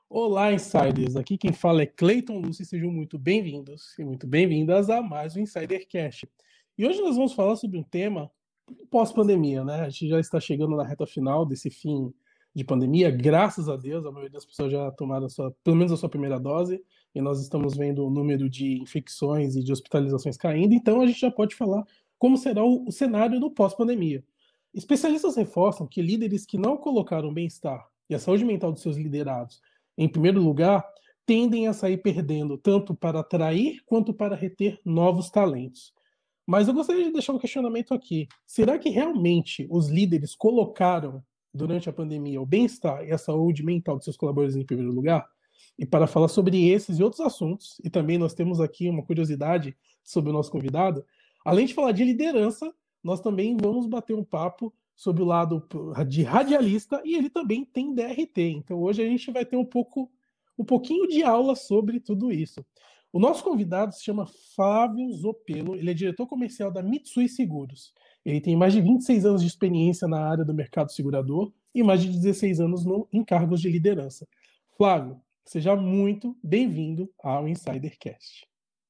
Olá, insiders! Aqui quem fala é Cleiton Lúcio e sejam muito bem-vindos e muito bem-vindas a mais um Insidercast. E hoje nós vamos falar sobre um tema pós-pandemia, né? A gente já está chegando na reta final desse fim de pandemia, graças a Deus, a maioria das pessoas já tomaram pelo menos a sua primeira dose, e nós estamos vendo o número de infecções e de hospitalizações caindo, então a gente já pode falar como será o cenário no pós-pandemia. Especialistas reforçam que líderes que não colocaram o bem-estar e a saúde mental dos seus liderados em primeiro lugar, tendem a sair perdendo tanto para atrair quanto para reter novos talentos. Mas eu gostaria de deixar um questionamento aqui. Será que realmente os líderes colocaram, durante a pandemia, o bem-estar e a saúde mental dos seus colaboradores em primeiro lugar? E para falar sobre esses e outros assuntos, e também nós temos aqui uma curiosidade sobre o nosso convidado, além de falar de liderança, nós também vamos bater um papo sobre o lado de radialista e ele também tem DRT. Então hoje a gente vai ter um pouquinho de aula sobre tudo isso. O nosso convidado se chama Flávio Zopello, ele é diretor comercial da Mitsui Seguros. Ele tem mais de 26 anos de experiência na área do mercado segurador e mais de 16 anos em cargos de liderança. Flávio, seja muito bem-vindo ao Insidercast.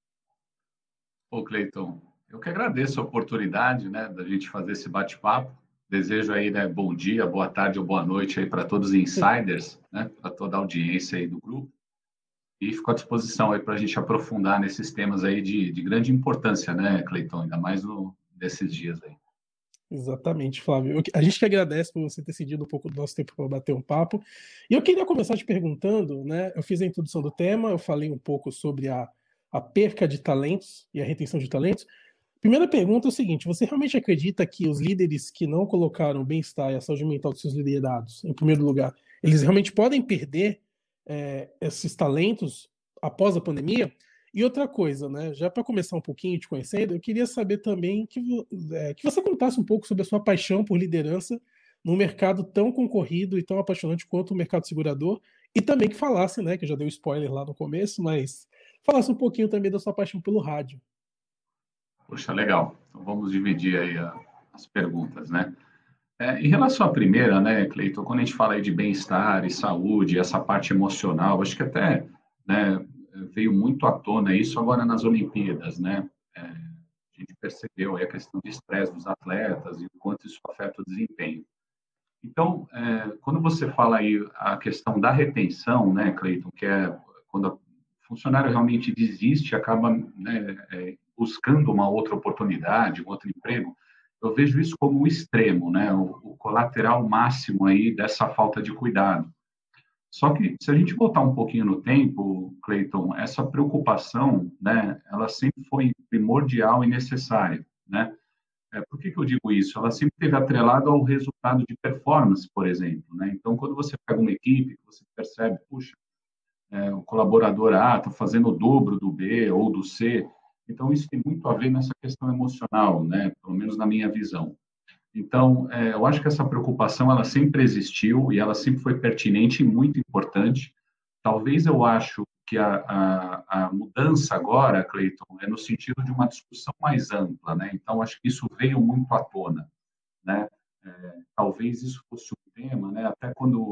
Ô, Cleiton, eu que agradeço a oportunidade, né, da gente fazer esse bate-papo. Desejo aí, né, bom dia, boa tarde ou boa noite aí para todos os insiders, né, para toda a audiência aí do grupo. E fico à disposição aí para a gente aprofundar nesses temas aí de grande importância, né, Cleiton, ainda mais nesses dias aí. Exatamente, Flávio. A gente que agradece por você ter cedido um pouco do nosso tempo para bater um papo. E eu queria começar te perguntando, né? Eu fiz a introdução do tema, eu falei um pouco sobre a perca de talentos e a retenção de talentos. Primeira pergunta é o seguinte: você realmente acredita que os líderes que não colocaram o bem-estar e a saúde mental dos seus liderados em primeiro lugar, eles realmente podem perder esses talentos após a pandemia? E outra coisa, né? Já para começar um pouquinho te conhecendo, eu queria saber também que você contasse um pouco sobre a sua paixão por liderança num mercado tão concorrido e tão apaixonante quanto o mercado segurador, e também que falasse, né? Que eu já dei o spoiler lá no começo, mas falasse um pouquinho também da sua paixão pelo rádio. Poxa, legal. Então vamos dividir aí as perguntas, né? Em relação à primeira, né, Cleiton, quando a gente fala aí de bem-estar e saúde, essa parte emocional, acho que até, né, veio muito à tona isso agora nas Olimpíadas, né? A gente percebeu aí a questão de estresse dos atletas e o quanto isso afeta o desempenho. Então, quando você fala aí a questão da retenção, né, Cleiton, que é quando o funcionário realmente desiste, acaba, né, buscando uma outra oportunidade, um outro emprego, eu vejo isso como o extremo, né, o colateral máximo aí dessa falta de cuidado. Só que, se a gente voltar um pouquinho no tempo, Cleiton, essa preocupação, né, ela sempre foi primordial e necessária, né? Por que eu digo isso? Ela sempre esteve atrelada ao resultado de performance, por exemplo, né? Então, quando você pega uma equipe, você percebe, puxa, o colaborador A está fazendo o dobro do B ou do C, então isso tem muito a ver nessa questão emocional, né? Pelo menos na minha visão. Então, eu acho que essa preocupação ela sempre existiu e ela sempre foi pertinente e muito importante. Talvez eu acho que a mudança agora, Cleiton, é no sentido de uma discussão mais ampla, né? Então, acho que isso veio muito à tona, né? Talvez isso fosse um tema, né? Até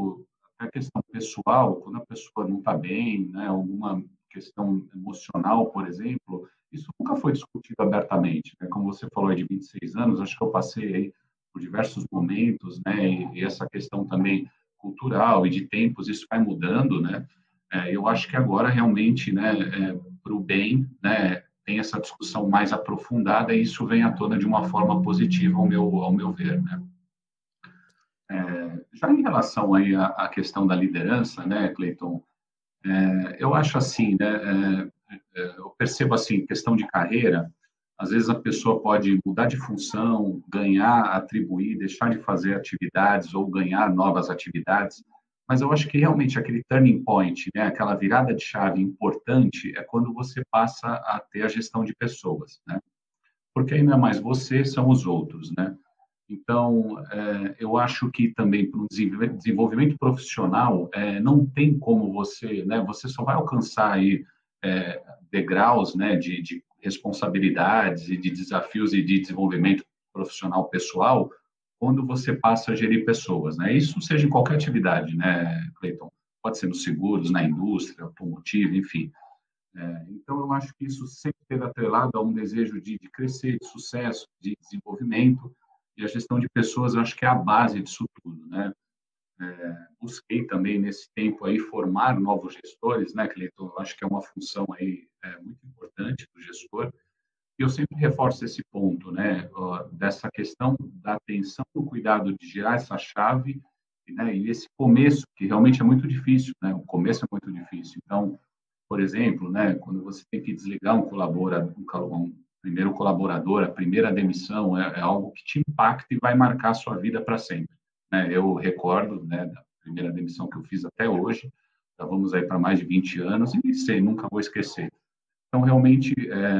a questão pessoal, quando a pessoa não está bem, né? Alguma questão emocional, por exemplo, isso nunca foi discutido abertamente, né? Como você falou aí de 26 anos, acho que eu passei aí por diversos momentos, né? E essa questão também cultural e de tempos, isso vai mudando, né? Eu acho que agora realmente, né, para o bem, né, tem essa discussão mais aprofundada e isso vem à tona de uma forma positiva ao meu ver, né? Já em relação aí à questão da liderança, né, Cleiton, eu acho assim, né, eu percebo assim, questão de carreira, às vezes a pessoa pode mudar de função, ganhar, atribuir, deixar de fazer atividades ou ganhar novas atividades, mas eu acho que realmente aquele turning point, né, aquela virada de chave importante é quando você passa a ter a gestão de pessoas, né? Porque aí não é mais você, são os outros, né? Então, eu acho que também para o desenvolvimento profissional, não tem como você, né? Você só vai alcançar aí degraus, né, de responsabilidades e de desafios e de desenvolvimento profissional pessoal quando você passa a gerir pessoas, né? Isso seja em qualquer atividade, né, Cleiton? pode ser nos seguros, na indústria, automotiva, enfim. Então, eu acho que isso sempre esteve atrelado a um desejo de crescer, de sucesso, de desenvolvimento, e a gestão de pessoas, eu acho que é a base disso tudo, né? Busquei também, nesse tempo aí, formar novos gestores, né, Cleiton? Eu acho que é uma função aí muito importante do gestor, e eu sempre reforço esse ponto, né, dessa questão da atenção, do cuidado de girar essa chave, né, e esse começo, que realmente é muito difícil, né? O começo é muito difícil. Então, por exemplo, né, quando você tem que desligar um primeiro colaborador, a primeira demissão é algo que te impacta e vai marcar a sua vida para sempre, né? Eu recordo, né, da primeira demissão que eu fiz até hoje, já vamos aí para mais de 20 anos, e sei, nunca vou esquecer. Então, realmente,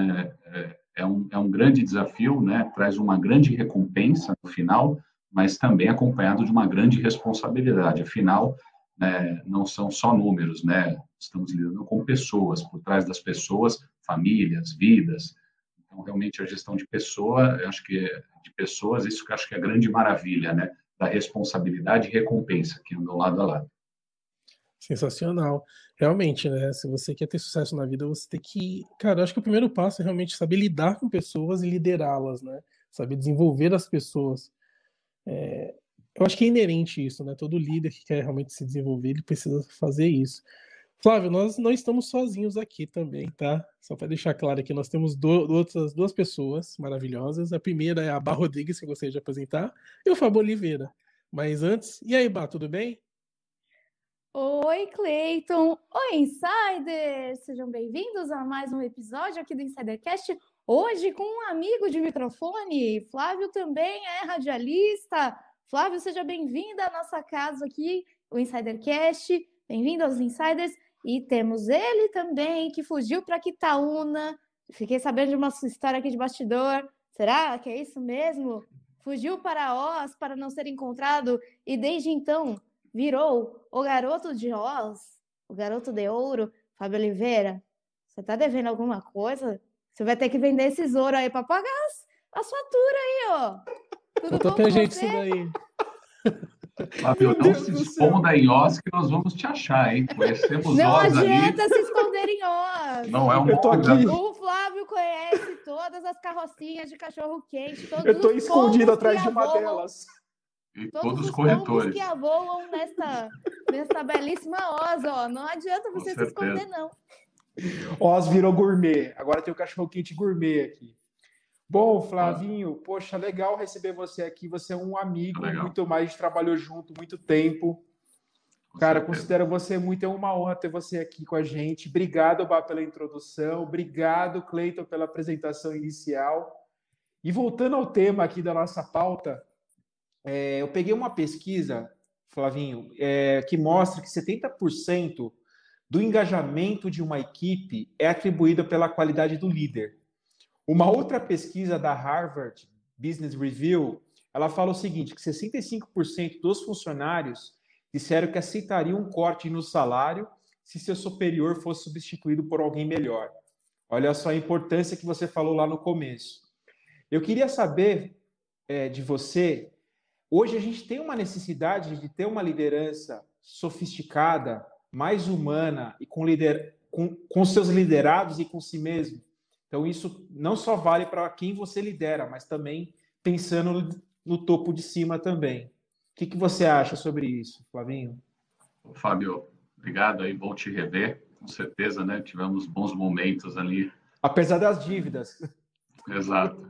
é um grande desafio, né? Traz uma grande recompensa no final, mas também acompanhado de uma grande responsabilidade. Afinal, né, não são só números, né? Estamos lidando com pessoas, por trás das pessoas, famílias, vidas. Então, realmente, a gestão de pessoa, eu acho que de pessoas, isso que eu acho que é a grande maravilha, né? Da responsabilidade e recompensa que andam lado a lado. Sensacional. Realmente, né? Se você quer ter sucesso na vida, você tem que. Cara, eu acho que o primeiro passo é realmente saber lidar com pessoas e liderá-las, né? Saber desenvolver as pessoas. Eu acho que é inerente isso, né? Todo líder que quer realmente se desenvolver, ele precisa fazer isso. Flávio, nós não estamos sozinhos aqui também, tá? Só para deixar claro aqui, nós temos outras duas pessoas maravilhosas. A primeira é a Bá Rodrigues, que eu gostaria de apresentar, e o Fábio Oliveira. Mas antes, e aí, Bá, tudo bem? Oi, Cleiton! Oi, Insiders! Sejam bem-vindos a mais um episódio aqui do Insidercast. Hoje com um amigo de microfone. Flávio também é radialista. Flávio, seja bem-vindo à nossa casa aqui, o Insidercast. Bem-vindo aos Insiders. E temos ele também, que fugiu para Quitaúna. Fiquei sabendo de uma história aqui de bastidor. Será que é isso mesmo? Fugiu para Oz para não ser encontrado e desde então virou o garoto de Oz, o garoto de ouro. Fábio Oliveira, você tá devendo alguma coisa? Você vai ter que vender esses ouro aí para pagar as faturas aí, ó. Tudo Falta bom pra com gente você? isso daí. Fábio, não se esconda em Oz que nós vamos te achar, hein? Conhecemos Não Oz ali. adianta se esconder em Oz. Não é um Eu tô bom aqui. lugar. O Flávio conhece todas as carrocinhas de cachorro-quente, todos Eu tô os escondido pombos atrás que de uma voam, delas. E todos todos os os pombos corretores, que voam nesta belíssima Oz, ó. Não adianta com você se esconder, certeza. não. Oz virou gourmet. Agora tem o cachorro quente gourmet aqui. Bom, Flavinho, poxa, legal receber você aqui. Você é um amigo, Legal. muito mais, a gente trabalhou junto muito tempo. Com Cara, certeza. considero você muito, é uma honra ter você aqui com a gente. Obrigado, Bá, pela introdução. Obrigado, Cleiton, pela apresentação inicial. E voltando ao tema aqui da nossa pauta, eu peguei uma pesquisa, Flavinho, que mostra que 70% do engajamento de uma equipe é atribuído pela qualidade do líder. Uma outra pesquisa da Harvard Business Review, ela fala o seguinte, que 65% dos funcionários disseram que aceitariam um corte no salário se seu superior fosse substituído por alguém melhor. Olha só a importância que você falou lá no começo. Eu queria saber de você, hoje a gente tem uma necessidade de ter uma liderança sofisticada, mais humana e com seus liderados e com si mesmo. Então, isso não só vale para quem você lidera, mas também pensando no topo de cima também. O que você acha sobre isso, Flavinho? Fábio, obrigado aí, bom te rever. Com certeza, né? Tivemos bons momentos ali. Apesar das dívidas. Exato.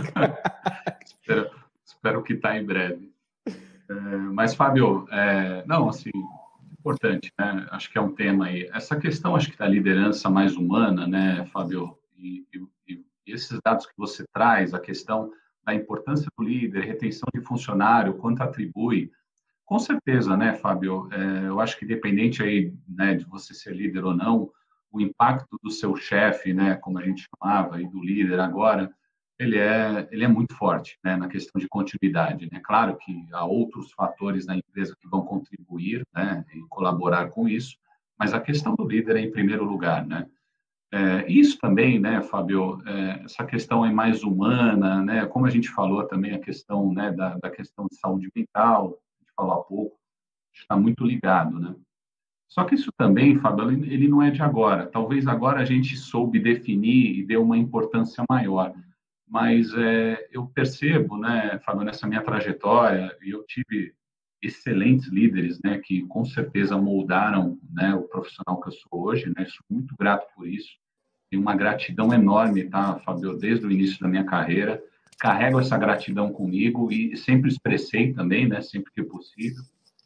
Espero que tá em breve. Mas, Fábio, não, assim, importante, né? Acho que é um tema aí. Essa questão, acho que da liderança mais humana, né, Fábio? E esses dados que você traz, a questão da importância do líder, retenção de funcionário, quanto atribui, com certeza, né, Fábio? Eu acho que independente aí, né, de você ser líder ou não, o impacto do seu chefe, né, como a gente chamava, e do líder agora, ele é muito forte, né, na questão de continuidade. É claro que há outros fatores na empresa que vão contribuir, né, e colaborar com isso, mas a questão do líder é em primeiro lugar, né? Isso também, né, Fábio, essa questão é mais humana, né, como a gente falou também, a questão, né, da questão de saúde mental, a gente falou há pouco, está muito ligado, né? Só que isso também, Fábio, ele não é de agora. Talvez agora a gente soube definir e deu uma importância maior. Mas eu percebo, né, Fábio, nessa minha trajetória, e eu tive excelentes líderes, né, que com certeza moldaram, né, o profissional que eu sou hoje, né, sou muito grato por isso. Tenho uma gratidão enorme, tá, Fábio, desde o início da minha carreira. Carrego essa gratidão comigo e sempre expressei também, né, sempre que possível.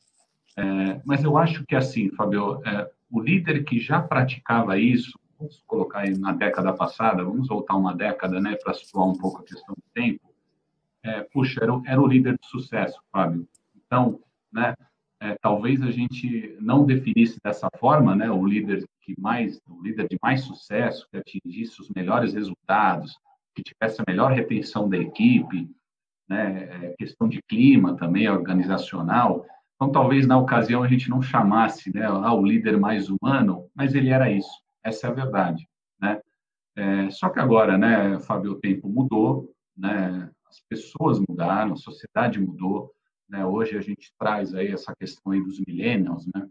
Mas eu acho que, assim, Fábio, o líder que já praticava isso, vamos colocar aí na década passada, vamos voltar uma década, né, para situar um pouco a questão do tempo, puxa, era o líder de sucesso, Fábio. Então, né, talvez a gente não definisse dessa forma, né, o líder de mais sucesso, que atingisse os melhores resultados, que tivesse a melhor retenção da equipe, né, questão de clima também organizacional. Então, talvez na ocasião a gente não chamasse, né, o líder mais humano, mas ele era isso. Essa é a verdade, né? Só que agora, né, Fábio, o tempo mudou, né? As pessoas mudaram, a sociedade mudou, né? Hoje a gente traz aí essa questão aí dos millennials, né?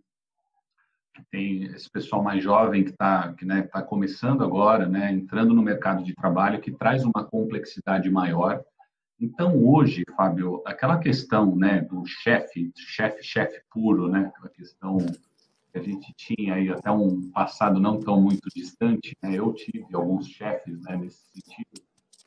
Tem esse pessoal mais jovem né, tá começando agora, né, entrando no mercado de trabalho, que traz uma complexidade maior. Então, hoje, Fábio, aquela questão, né, do chefe puro, né, aquela questão que a gente tinha aí até um passado não tão muito distante, né, eu tive alguns chefes, né, nesse sentido,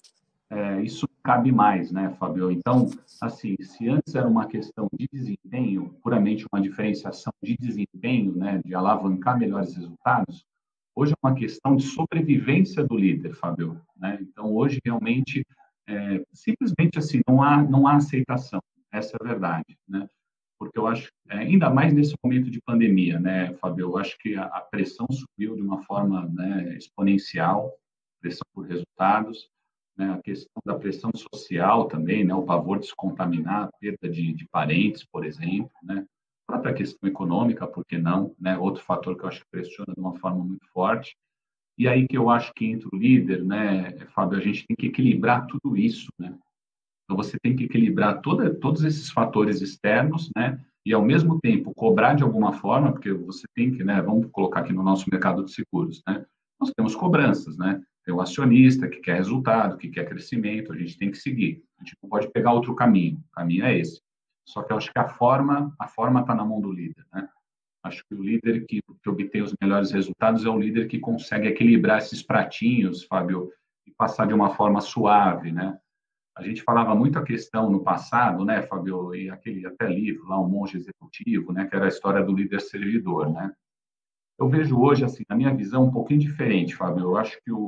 isso cabe mais, né, Fábio? Então, assim, se antes era uma questão de desempenho, puramente uma diferenciação de desempenho, né, de alavancar melhores resultados, hoje é uma questão de sobrevivência do líder, Fábio, né? Então, hoje, realmente, simplesmente assim, não há aceitação, essa é a verdade, né? Porque eu acho, ainda mais nesse momento de pandemia, né, Fábio, eu acho que a pressão subiu de uma forma, né, exponencial, pressão por resultados, né, a questão da pressão social também, né, o pavor de se contaminar, a perda de parentes, por exemplo, né, a própria questão econômica, por que não, né, outro fator que eu acho que pressiona de uma forma muito forte. E aí que eu acho que entra o líder, né, Fábio, a gente tem que equilibrar tudo isso, né? Então você tem que equilibrar todos esses fatores externos, né? E ao mesmo tempo cobrar de alguma forma, porque você tem que, né? Vamos colocar aqui no nosso mercado de seguros, né? Nós temos cobranças, né? Tem o acionista que quer resultado, que quer crescimento, a gente tem que seguir. A gente não pode pegar outro caminho. O caminho é esse. Só que eu acho que a forma está na mão do líder, né? Acho que o líder que obtém os melhores resultados é o líder que consegue equilibrar esses pratinhos, Fábio, e passar de uma forma suave, né? A gente falava muito a questão no passado, né, Fábio, e aquele até livro lá, O Monge Executivo, né, que era a história do líder servidor, né? Eu vejo hoje, assim, na minha visão, um pouquinho diferente, Fábio. Eu acho que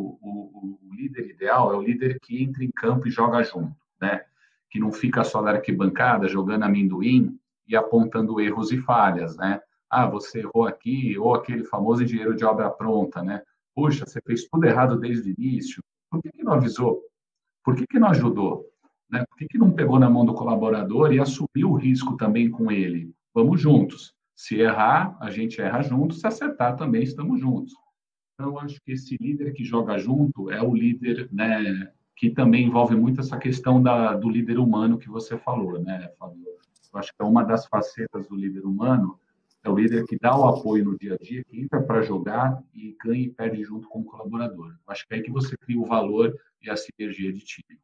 o líder ideal é o líder que entra em campo e joga junto, né? Que não fica só na arquibancada jogando amendoim e apontando erros e falhas, né? Ah, você errou aqui, ou aquele famoso engenheiro de obra pronta, né? Puxa, você fez tudo errado desde o início. Por que não avisou? Por que não ajudou? Né? Por que não pegou na mão do colaborador e assumiu o risco também com ele? Vamos juntos. Se errar, a gente erra junto, se acertar também estamos juntos. Então, eu acho que esse líder que joga junto é o líder, né, que também envolve muito essa questão do líder humano que você falou, né, Fábio? Eu acho que é uma das facetas do líder humano, é o líder que dá o apoio no dia a dia, que entra para jogar e ganha e perde junto com o colaborador. Eu acho que é aí que você cria o valor e a sinergia de time.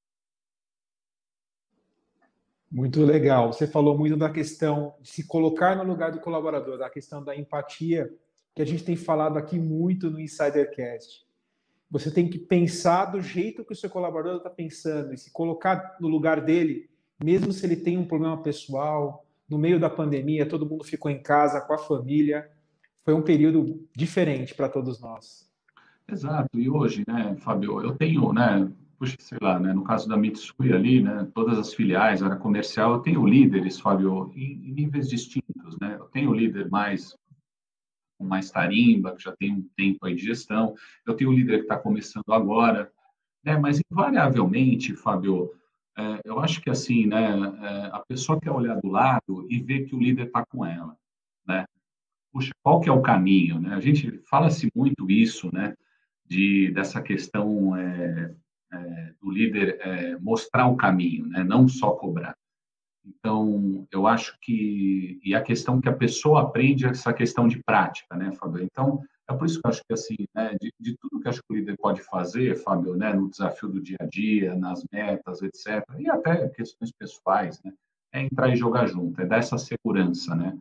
Muito legal. Você falou muito da questão de se colocar no lugar do colaborador, da questão da empatia, que a gente tem falado aqui muito no Insidercast. Você tem que pensar do jeito que o seu colaborador está pensando e se colocar no lugar dele, mesmo se ele tem um problema pessoal. No meio da pandemia, todo mundo ficou em casa com a família. Foi um período diferente para todos nós. Exato. E hoje, né, Fábio, eu tenho, né, puxa, sei lá, né, no caso da Mitsui ali, né, todas as filiais, área comercial, eu tenho líderes, Fábio, em níveis distintos, né? Eu tenho líder com mais tarimba, que já tem um tempo aí de gestão. Eu tenho um líder que está começando agora, né? Mas invariavelmente, Fábio, eu acho que assim, né, a pessoa quer olhar do lado e ver que o líder está com ela, né? Puxa, qual que é o caminho, né? A gente fala-se muito isso, né? Dessa questão do líder mostrar o caminho, né? Não só cobrar. Então, eu acho que... E a questão que a pessoa aprende é essa questão de prática, né, Fábio? Então, é por isso que eu acho que, assim, né, de tudo que eu acho que o líder pode fazer, Fábio, né, no desafio do dia a dia, nas metas, etc., e até questões pessoais, né, é entrar e jogar junto, é dar essa segurança, né?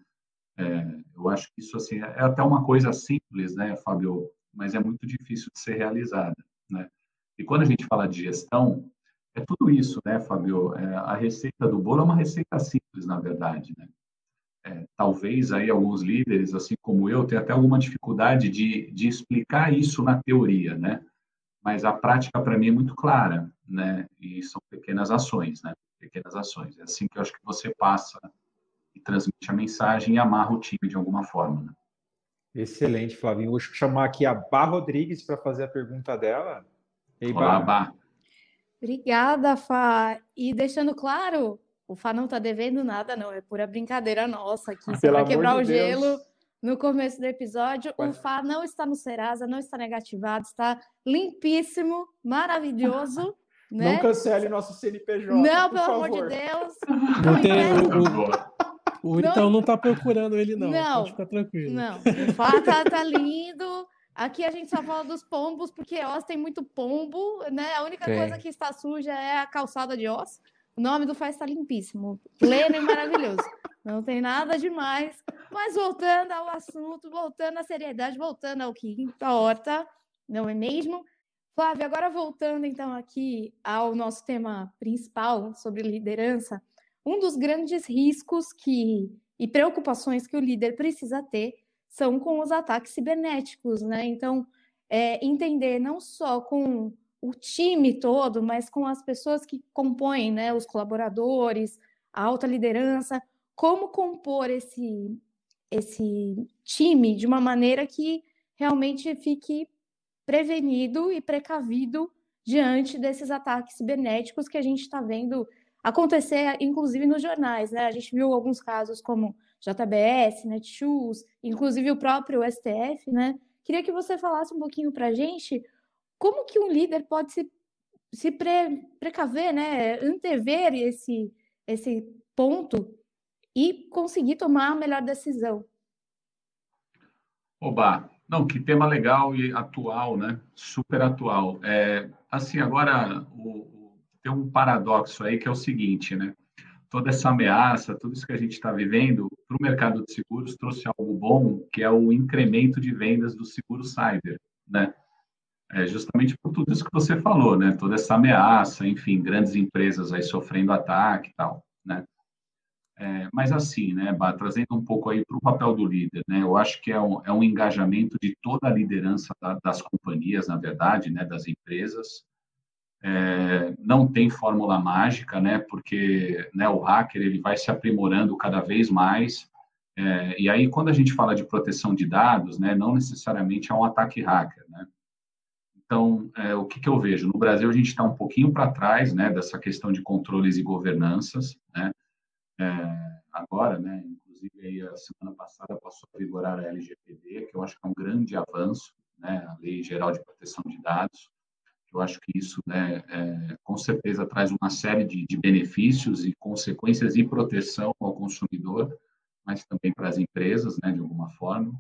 Eu acho que isso, assim, é até uma coisa simples, né, Fábio? Mas é muito difícil de ser realizada, né? E quando a gente fala de gestão, é tudo isso, né, Fábio? A receita do bolo é uma receita simples, na verdade, né? Talvez aí alguns líderes, assim como eu, tenham até alguma dificuldade de explicar isso na teoria, né? Mas a prática, para mim, é muito clara, né? E são pequenas ações, né? Pequenas ações. É assim que eu acho que você passa e transmite a mensagem e amarra o time de alguma forma, né? Excelente, Flavinho. Vou chamar aqui a Bá Rodrigues para fazer a pergunta dela. Ei, Olá, Bá. Bá. Obrigada, Fá. E deixando claro, o Fá não tá devendo nada, não. É pura brincadeira nossa aqui, só Pelo para amor quebrar de o Deus. gelo no começo do episódio. O Pode- Fá não está no Serasa, não está negativado, está limpíssimo, maravilhoso, Não né? cancele nosso CNPJ, Não, por pelo amor de favor. Deus. Não Não tem, empresta. o Não, então não tá procurando ele, não. Pode não, ficar tranquilo. não. O Fá tá lindo. Aqui a gente só fala dos pombos, porque Oz tem muito pombo, né? A única Tem. coisa que está suja é a calçada de Oz. O nome do Fá está limpíssimo, pleno e maravilhoso. Não tem nada demais. Mas voltando ao assunto, voltando à seriedade, voltando ao que importa, não é mesmo? Flávia, agora voltando então aqui ao nosso tema principal sobre liderança, um dos grandes riscos e preocupações que o líder precisa ter são com os ataques cibernéticos, né? Então, entender não só com o time todo, mas com as pessoas que compõem, né, os colaboradores, a alta liderança, como compor esse time de uma maneira que realmente fique prevenido e precavido diante desses ataques cibernéticos que a gente está vendo acontecer, inclusive nos jornais, né? A gente viu alguns casos como JBS, Netshoes, inclusive o próprio STF, né? Queria que você falasse um pouquinho para a gente como que um líder pode se precaver, né? Antever esse ponto e conseguir tomar a melhor decisão. Oba, não, que tema legal e atual, né? Super atual. Assim, agora tem um paradoxo aí que é o seguinte, né? Toda essa ameaça, tudo isso que a gente está vivendo, para o mercado de seguros trouxe algo bom, que é o incremento de vendas do seguro cyber, né? Justamente por tudo isso que você falou, né? Toda essa ameaça, enfim, grandes empresas aí sofrendo ataque e tal, né? Mas assim, né, Bá, trazendo um pouco aí para o papel do líder, né? Eu acho que é um engajamento de toda a liderança das companhias, na verdade, né, das empresas. Não tem fórmula mágica, né? Porque, né, o hacker ele vai se aprimorando cada vez mais. E aí, quando a gente fala de proteção de dados, né, não necessariamente é um ataque hacker, né? Então, o que eu vejo? No Brasil, a gente está um pouquinho para trás, né, dessa questão de controles e governanças, né? Agora, né, inclusive aí a semana passada passou a vigorar a LGPD, que eu acho que é um grande avanço, né, a Lei Geral de Proteção de Dados. Eu acho que isso, né, com certeza traz uma série de benefícios e consequências e proteção ao consumidor, mas também para as empresas, né, de alguma forma.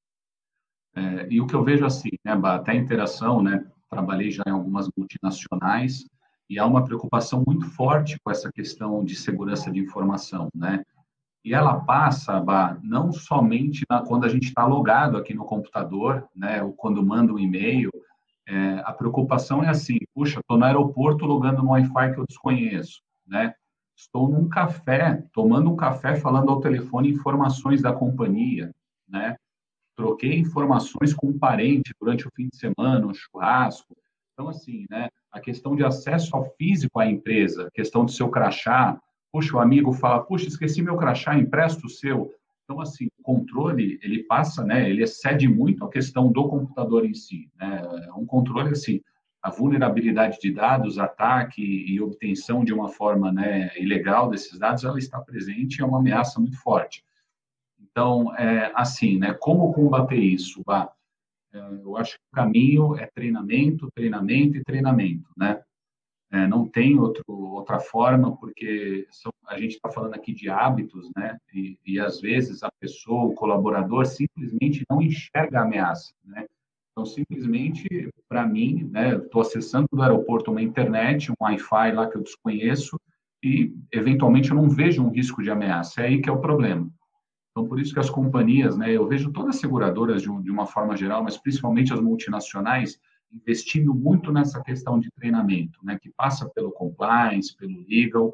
E o que eu vejo assim, né, até a interação, né, trabalhei já em algumas multinacionais e há uma preocupação muito forte com essa questão de segurança de informação, né? E ela passa, Bá, não somente quando a gente está logado aqui no computador, né, ou quando manda um e-mail, a preocupação é assim, puxa, estou no aeroporto logando no Wi-Fi que eu desconheço, né? Estou num café, tomando um café, falando ao telefone informações da companhia, né? Troquei informações com um parente durante o fim de semana, um churrasco. Então, assim, né, a questão de acesso ao físico à empresa, a questão do seu crachá. Puxa, o amigo fala, puxa, esqueci meu crachá, empresta o seu. Então, assim, o controle, ele passa, né, ele excede muito a questão do computador em si, né? Um controle, assim, a vulnerabilidade de dados, ataque e obtenção de uma forma, né, ilegal desses dados, ela está presente e é uma ameaça muito forte. Então, assim, né, como combater isso? Eu acho que o caminho é treinamento, treinamento e treinamento, né? Não tem outra forma, porque a gente está falando aqui de hábitos, né? E às vezes a pessoa, o colaborador, simplesmente não enxerga a ameaça, né? Então, simplesmente, para mim, né, estou acessando do aeroporto uma internet, um Wi-Fi lá que eu desconheço, e, eventualmente, eu não vejo um risco de ameaça. É aí que é o problema. Então, por isso que as companhias, né, eu vejo todas as seguradoras de uma forma geral, mas principalmente as multinacionais, investindo muito nessa questão de treinamento, né, que passa pelo compliance, pelo legal,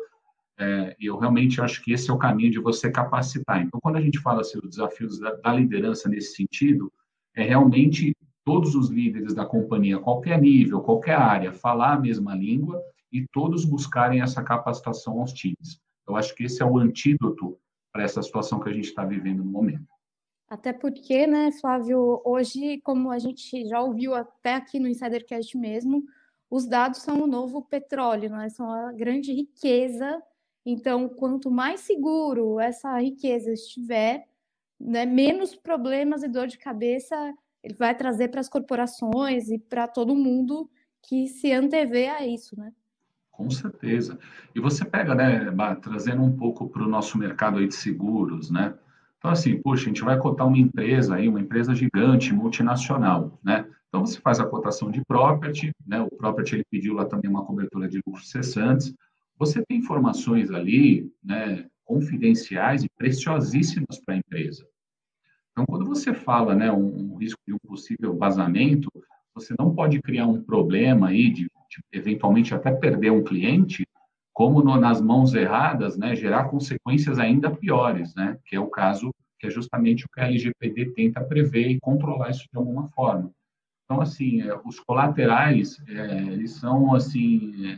e eu realmente acho que esse é o caminho de você capacitar. Então, quando a gente fala assim, os desafios da liderança nesse sentido, é realmente todos os líderes da companhia, qualquer nível, qualquer área, falar a mesma língua e todos buscarem essa capacitação aos times. Eu acho que esse é o antídoto para essa situação que a gente está vivendo no momento. Até porque, né, Flávio, hoje, como a gente já ouviu até aqui no Insidercast mesmo, os dados são o novo petróleo, né? São a grande riqueza. Então, quanto mais seguro essa riqueza estiver, né, menos problemas e dor de cabeça ele vai trazer para as corporações e para todo mundo que se antevê a isso, né? Com certeza. E você pega, né, trazendo um pouco para o nosso mercado aí de seguros, né? Então, assim, puxa, a gente vai cotar uma empresa aí, uma empresa gigante, multinacional, né? Então, você faz a cotação de property, né? O property, ele pediu lá também uma cobertura de lucros cessantes. Você tem informações ali, né, confidenciais e preciosíssimas para a empresa. Então, quando você fala, né, um risco de um possível vazamento, você não pode criar um problema aí de eventualmente até perder um cliente, como nas mãos erradas, né, gerar consequências ainda piores, né, que é o caso que é justamente o que a LGPD tenta prever e controlar isso de alguma forma. Então, assim, os colaterais, eles são, assim,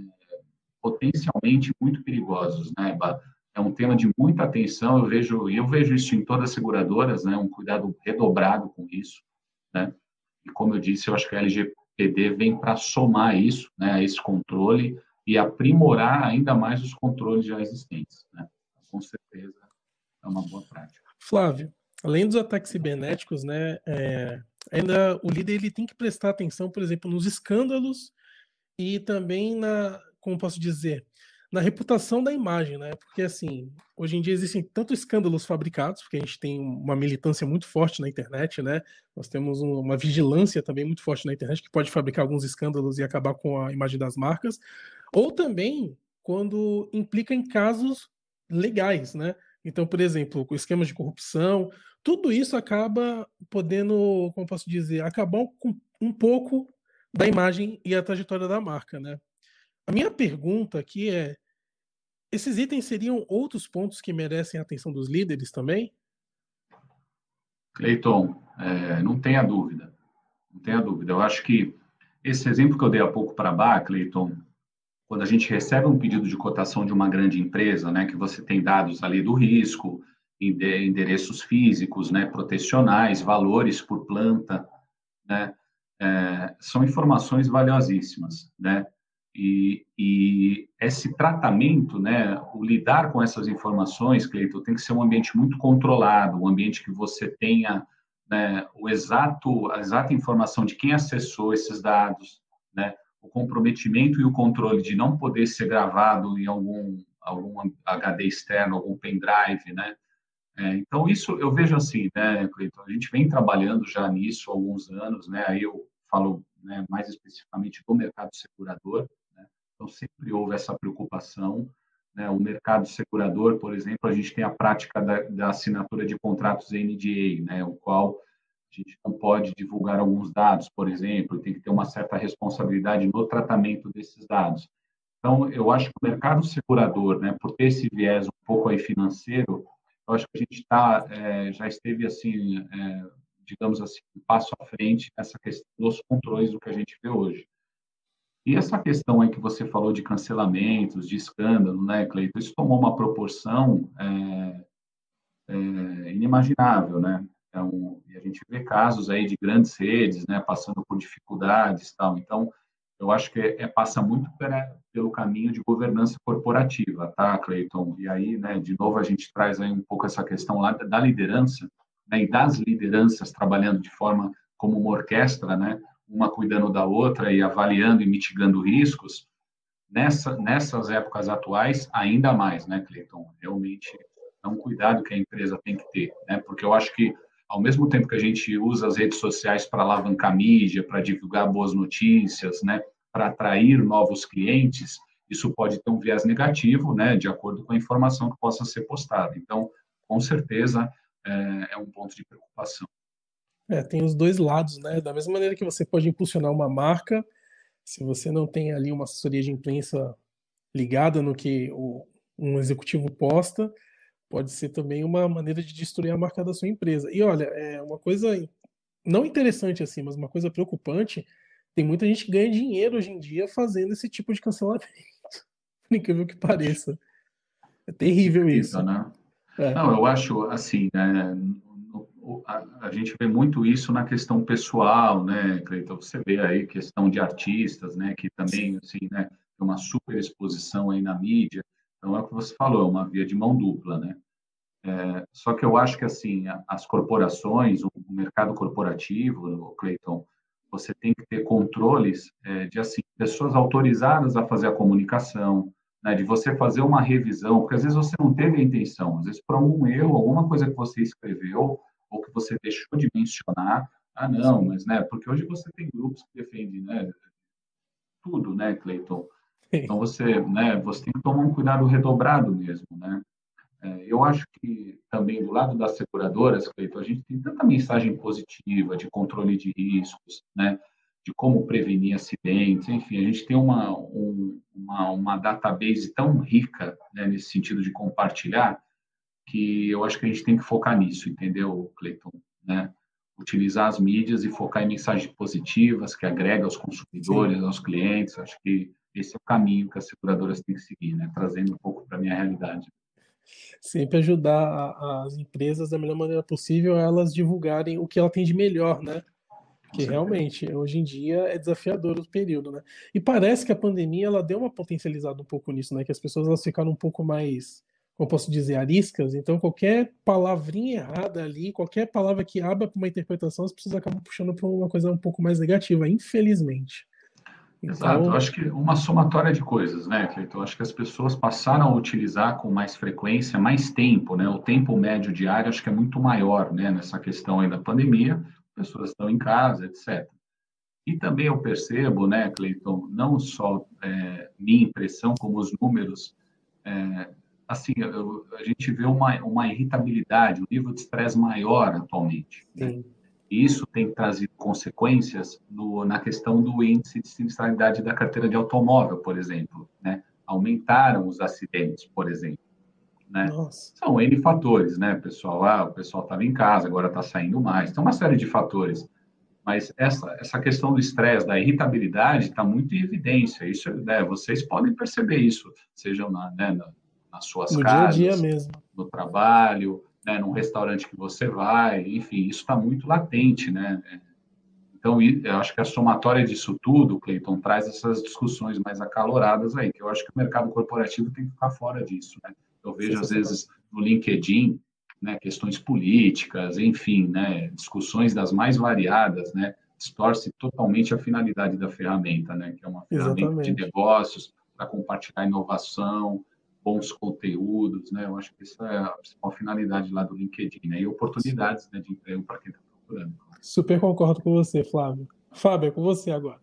potencialmente muito perigosos, né? É um tema de muita atenção, eu vejo isso em todas as seguradoras, né? Um cuidado redobrado com isso, né? E como eu disse, eu acho que a LGPD vem para somar isso, né? Esse controle e aprimorar ainda mais os controles já existentes, né? Com certeza é uma boa prática. Flávio, além dos ataques cibernéticos, né, ainda o líder ele tem que prestar atenção, por exemplo, nos escândalos e também como posso dizer, na reputação da imagem, né? Porque assim, hoje em dia existem tantos escândalos fabricados, porque a gente tem uma militância muito forte na internet, né? Nós temos uma vigilância também muito forte na internet que pode fabricar alguns escândalos e acabar com a imagem das marcas, ou também quando implica em casos legais, né? Então, por exemplo, com esquemas de corrupção, tudo isso acaba podendo, como posso dizer, acabar com um pouco da imagem e a trajetória da marca, né? A minha pergunta aqui é: esses itens seriam outros pontos que merecem a atenção dos líderes também? Cleiton, não tenha dúvida, não tenha dúvida. Eu acho que esse exemplo que eu dei há pouco para a Bá, Cleiton, quando a gente recebe um pedido de cotação de uma grande empresa, né, que você tem dados ali do risco, endereços físicos, né, protecionais, valores por planta, né, são informações valiosíssimas, né, e esse tratamento, né, o lidar com essas informações, Cleiton, tem que ser um ambiente muito controlado, um ambiente que você tenha, né, a exata informação de quem acessou esses dados, né, o comprometimento e o controle de não poder ser gravado em algum HD externo, algum pendrive, né? Então, isso eu vejo assim, né, Cleiton? A gente vem trabalhando já nisso há alguns anos, né? Aí eu falo, né, mais especificamente do mercado segurador, né? Então, sempre houve essa preocupação, né? O mercado segurador, por exemplo, a gente tem a prática da assinatura de contratos NDA, né? O qual a gente não pode divulgar alguns dados, por exemplo, tem que ter uma certa responsabilidade no tratamento desses dados. Então, eu acho que o mercado segurador, né, por ter esse viés um pouco aí financeiro, eu acho que a gente já esteve, assim, digamos assim, um passo à frente nessa questão dos controles do que a gente vê hoje. E essa questão aí que você falou de cancelamentos, de escândalo, né, Cleiton, isso tomou uma proporção inimaginável, né? Então, e a gente vê casos aí de grandes redes, né, passando por dificuldades e tal. Então, eu acho que passa muito pelo caminho de governança corporativa, tá, Cleiton? E aí, né, de novo, a gente traz aí um pouco essa questão lá da liderança, né, e das lideranças trabalhando de forma como uma orquestra, né, uma cuidando da outra e avaliando e mitigando riscos. nessas épocas atuais, ainda mais, né, Cleiton? Realmente é um cuidado que a empresa tem que ter, né? Porque eu acho que, ao mesmo tempo que a gente usa as redes sociais para alavancar mídia, para divulgar boas notícias, né, para atrair novos clientes, isso pode ter um viés negativo, né, de acordo com a informação que possa ser postada. Então, com certeza, é um ponto de preocupação. Tem os dois lados, né? Da mesma maneira que você pode impulsionar uma marca, se você não tem ali uma assessoria de imprensa ligada no que um executivo posta, pode ser também uma maneira de destruir a marca da sua empresa. E olha, é uma coisa não interessante assim, mas uma coisa preocupante, tem muita gente que ganha dinheiro hoje em dia fazendo esse tipo de cancelamento. Por incrível que pareça. É terrível isso. Né? É. Não, eu acho assim, né? A gente vê muito isso na questão pessoal, né, Cleiton? Você vê aí questão de artistas, né, que também, assim, né, tem uma super exposição aí na mídia. Então, é o que você falou, é uma via de mão dupla, né? Só que eu acho que, assim, as corporações, o mercado corporativo, Cleiton, você tem que ter controles de, assim, pessoas autorizadas a fazer a comunicação, né, de você fazer uma revisão, porque às vezes você não teve a intenção, às vezes por algum erro, alguma coisa que você escreveu ou que você deixou de mencionar, não, mas, né, porque hoje você tem grupos que defendem, né, tudo, né, Cleiton? Então você tem que tomar um cuidado redobrado mesmo, né? Eu acho que também do lado das seguradoras, Cleiton, a gente tem tanta mensagem positiva de controle de riscos, né? De como prevenir acidentes, enfim, a gente tem uma database tão rica, né, nesse sentido de compartilhar, que eu acho que a gente tem que focar nisso, entendeu, Cleiton? Né? Utilizar as mídias e focar em mensagens positivas que agregam aos consumidores, aos clientes. Acho que esse é o caminho que as seguradoras têm que seguir, né? Trazendo um pouco para a minha realidade. Sempre ajudar as empresas da melhor maneira possível a elas divulgarem o que ela tem de melhor, né? Porque realmente, hoje em dia, é desafiador o período, né? E parece que a pandemia, ela deu uma potencializada um pouco nisso, né? Que as pessoas, elas ficaram um pouco mais, como posso dizer, ariscas. Então, qualquer palavrinha errada ali, qualquer palavra que abra para uma interpretação, as pessoas acabam puxando para uma coisa um pouco mais negativa, infelizmente. Exato, eu Então, acho que uma somatória de coisas, né, Cleiton? Eu acho que as pessoas passaram a utilizar com mais frequência, mais tempo, né? O tempo médio diário acho que é muito maior, né, nessa questão aí da pandemia, pessoas estão em casa, etc. E também eu percebo, né, Cleiton, não só minha impressão, como os números, assim, a gente vê uma irritabilidade, um nível de estresse maior atualmente, né? sim. E isso tem trazido consequências na questão do índice de sinistralidade da carteira de automóvel, por exemplo, né? Aumentaram os acidentes, por exemplo, né? Nossa. São N fatores, né, pessoal? O pessoal estava em casa, agora está saindo mais. Tem uma série de fatores. Mas essa questão do estresse, da irritabilidade, está muito em evidência. Isso, né, vocês podem perceber isso, sejam nas suas No dia a dia casas, mesmo. no trabalho, né, num restaurante que você vai, enfim, isso está muito latente, né? Então, eu acho que a somatória disso tudo, Cleiton, traz essas discussões mais acaloradas aí, que eu acho que o mercado corporativo tem que ficar fora disso, né? Eu vejo, às Sensacional. vezes, no LinkedIn, né, questões políticas, enfim, né, discussões das mais variadas, né, distorce totalmente a finalidade da ferramenta, né, que é uma ferramenta de Exatamente. negócios para compartilhar inovação, bons conteúdos, né, eu acho que essa é a principal finalidade lá do LinkedIn, né, e oportunidades, né, de emprego para quem está procurando. Super concordo com você, Flávio. Fábio, é com você agora.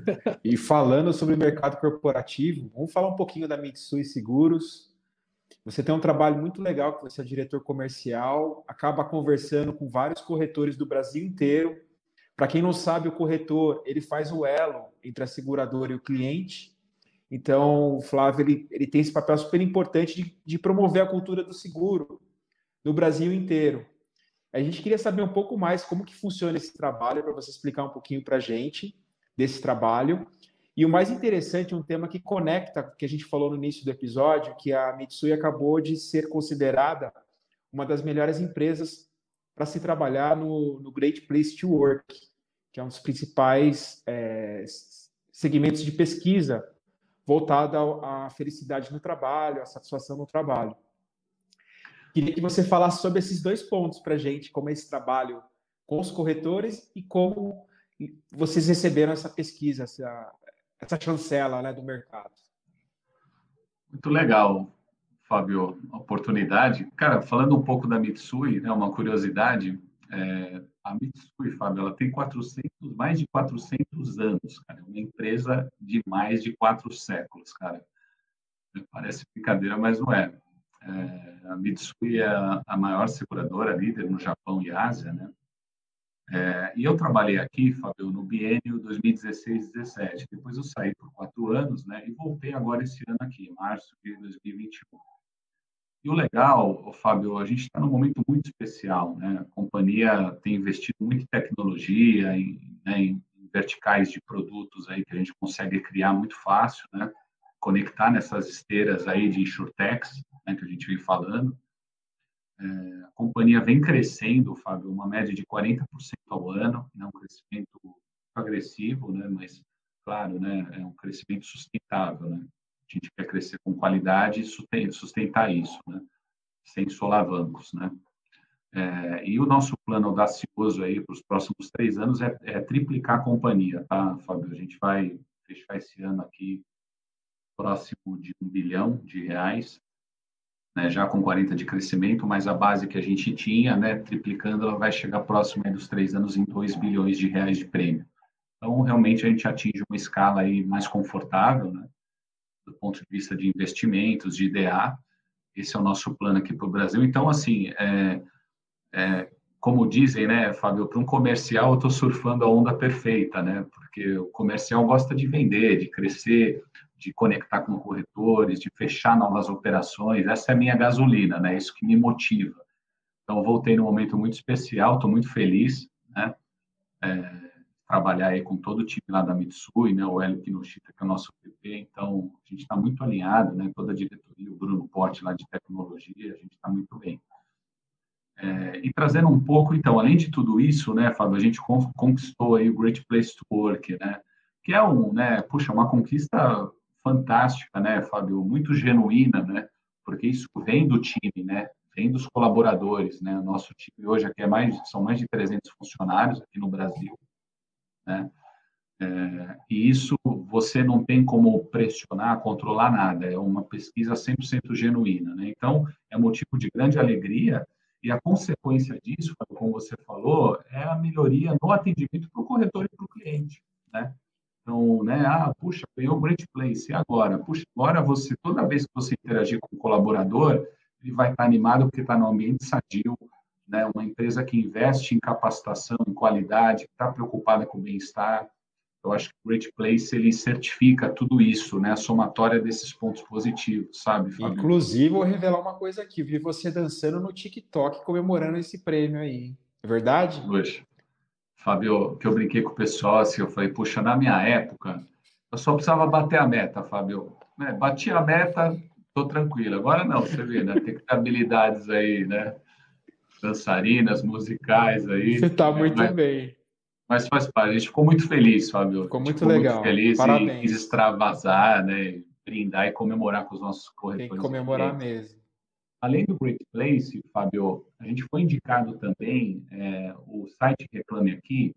E falando sobre o mercado corporativo, vamos falar um pouquinho da Mitsui Seguros. Você tem um trabalho muito legal, que você é diretor comercial, acaba conversando com vários corretores do Brasil inteiro. Para quem não sabe, o corretor ele faz o elo entre a seguradora e o cliente. Então, o Flávio ele tem esse papel super importante de promover a cultura do seguro no Brasil inteiro. A gente queria saber um pouco mais como que funciona esse trabalho, para você explicar um pouquinho para a gente desse trabalho. E o mais interessante, um tema que conecta, que a gente falou no início do episódio, que a Mitsui acabou de ser considerada uma das melhores empresas para se trabalhar no Great Place to Work, que é um dos principais segmentos de pesquisa voltado à felicidade no trabalho, à satisfação no trabalho. Queria que você falasse sobre esses dois pontos para a gente, como é esse trabalho com os corretores e como vocês receberam essa pesquisa, essa chancela, né, do mercado. Muito legal, Fábio, a oportunidade. Cara, falando um pouco da Mitsui, né, uma curiosidade, a Mitsui, Fábio, ela tem mais de 400 anos, cara. É uma empresa de mais de 4 séculos, cara. Parece brincadeira, mas não é. A Mitsui é a maior seguradora líder no Japão e Ásia, né? E eu trabalhei aqui, Fábio, no biênio 2016-17. Depois eu saí por 4 anos, né? E voltei agora esse ano aqui, em março de 2021. E o legal, Fábio, a gente está num momento muito especial, né? A companhia tem investido muito em tecnologia, em verticais de produtos aí que a gente consegue criar muito fácil, né? Conectar nessas esteiras aí de insurtechs, né, que a gente vem falando. A companhia vem crescendo, Fábio, uma média de 40% ao ano, né? Um crescimento agressivo, né? Mas, claro, né? É um crescimento sustentável, né? A gente quer crescer com qualidade e sustentar isso, né? Sem solavancos, né? E o nosso plano audacioso aí para os próximos 3 anos é triplicar a companhia, tá, Fábio? A gente vai fechar esse ano aqui próximo de R$ 1 bilhão, né, já com 40 de crescimento, mas a base que a gente tinha, né, triplicando, ela vai chegar próximo aí dos 3 anos em R$ 2 bilhões de prêmio. Então, realmente, a gente atinge uma escala aí mais confortável, né, do ponto de vista de investimentos, de IDA. Esse é o nosso plano aqui para o Brasil. Então, assim, como dizem, né, Fábio, para um comercial eu estou surfando a onda perfeita, né, porque o comercial gosta de vender, de crescer, de conectar com corretores, de fechar novas operações. Essa é a minha gasolina, né, isso que me motiva. Então, eu voltei num momento muito especial, estou muito feliz, né, trabalhar aí com todo o time lá da Mitsui, né, o Hélio Kinoshita, que é o nosso VP, então a gente está muito alinhado, né, toda a diretoria, o Bruno Porte lá de tecnologia, a gente está muito bem. E trazendo um pouco, então, além de tudo isso, né, Fábio, a gente conquistou aí o Great Place to Work, né, que é uma conquista fantástica, né, Fábio, muito genuína, né, porque isso vem do time, né, vem dos colaboradores, né, o nosso time hoje aqui são mais de 300 funcionários aqui no Brasil, né, e isso você não tem como pressionar, controlar nada, é uma pesquisa 100% genuína, né? Então, é motivo de grande alegria e a consequência disso, como você falou, é a melhoria no atendimento para o corretor e para o cliente, né? Então, né, puxa, ganhou o Great Place, e agora? Puxa, agora você, toda vez que você interagir com o colaborador, ele vai estar animado porque está no ambiente sadio, né? Uma empresa que investe em capacitação, em qualidade, que está preocupada com o bem-estar. Eu acho que o Great Place ele certifica tudo isso, né? A somatória desses pontos positivos, sabe, Fábio? Inclusive, vou revelar uma coisa aqui. Vi você dançando no TikTok comemorando esse prêmio aí. É verdade? Poxa, Fábio, que eu brinquei com o pessoal, assim, eu falei, puxa, na minha época, eu só precisava bater a meta, Fábio. Né? Bati a meta, tô tranquilo. Agora não, você vê, né? Tem que ter habilidades aí, né? Dançarinas, musicais Você aí, tá né? muito bem. Mas faz parte. A gente ficou muito feliz, Fábio. A Ficou gente muito ficou muito legal. feliz e quis Parabéns. extravasar, né? Brindar e comemorar com os nossos Tem que corretores e comemorar clientes. mesmo. Além do Great Place, Fábio, a gente foi indicado também, o site Reclame Aqui,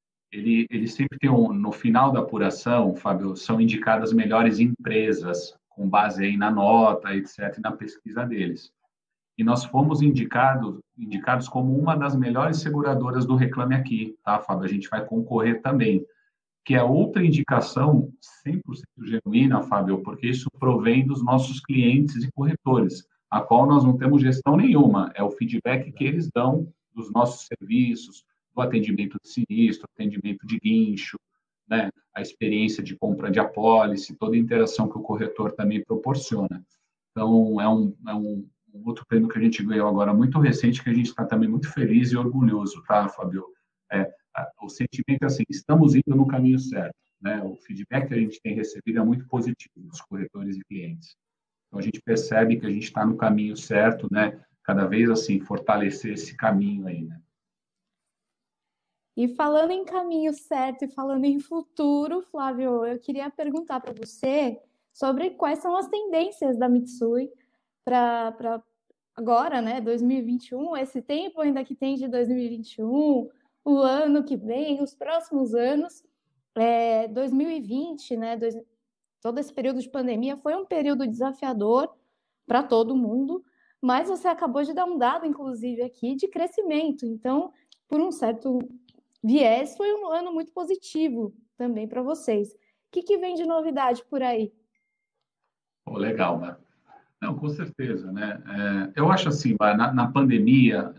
ele sempre tem no final da apuração, Fábio, são indicadas as melhores empresas, com base aí na nota, etc., e na pesquisa deles. E nós fomos indicados como uma das melhores seguradoras do Reclame Aqui, tá, Fábio? A gente vai concorrer também, que é outra indicação 100% genuína, Fábio, porque isso provém dos nossos clientes e corretores, a qual nós não temos gestão nenhuma, é o feedback que eles dão dos nossos serviços, do atendimento de sinistro, atendimento de guincho, né, a experiência de compra de apólice, toda a interação que o corretor também proporciona. Então, é um outro prêmio que a gente ganhou agora, muito recente, que a gente está também muito feliz e orgulhoso, tá, Fábio? O sentimento é assim, estamos indo no caminho certo, né? O feedback que a gente tem recebido é muito positivo dos corretores e clientes. Então, a gente percebe que a gente está no caminho certo, né? Cada vez, assim, fortalecer esse caminho aí, né? E falando em caminho certo e falando em futuro, Flávio, eu queria perguntar para você sobre quais são as tendências da Mitsui para agora, né, 2021, esse tempo ainda que tem de 2021, o ano que vem, os próximos anos, 2020, né, todo esse período de pandemia foi um período desafiador para todo mundo, mas você acabou de dar um dado, inclusive, aqui de crescimento. Então, por um certo viés, foi um ano muito positivo também para vocês. O que vem de novidade por aí? Pô, legal, né? Não, com certeza, né? Eu acho assim, na pandemia,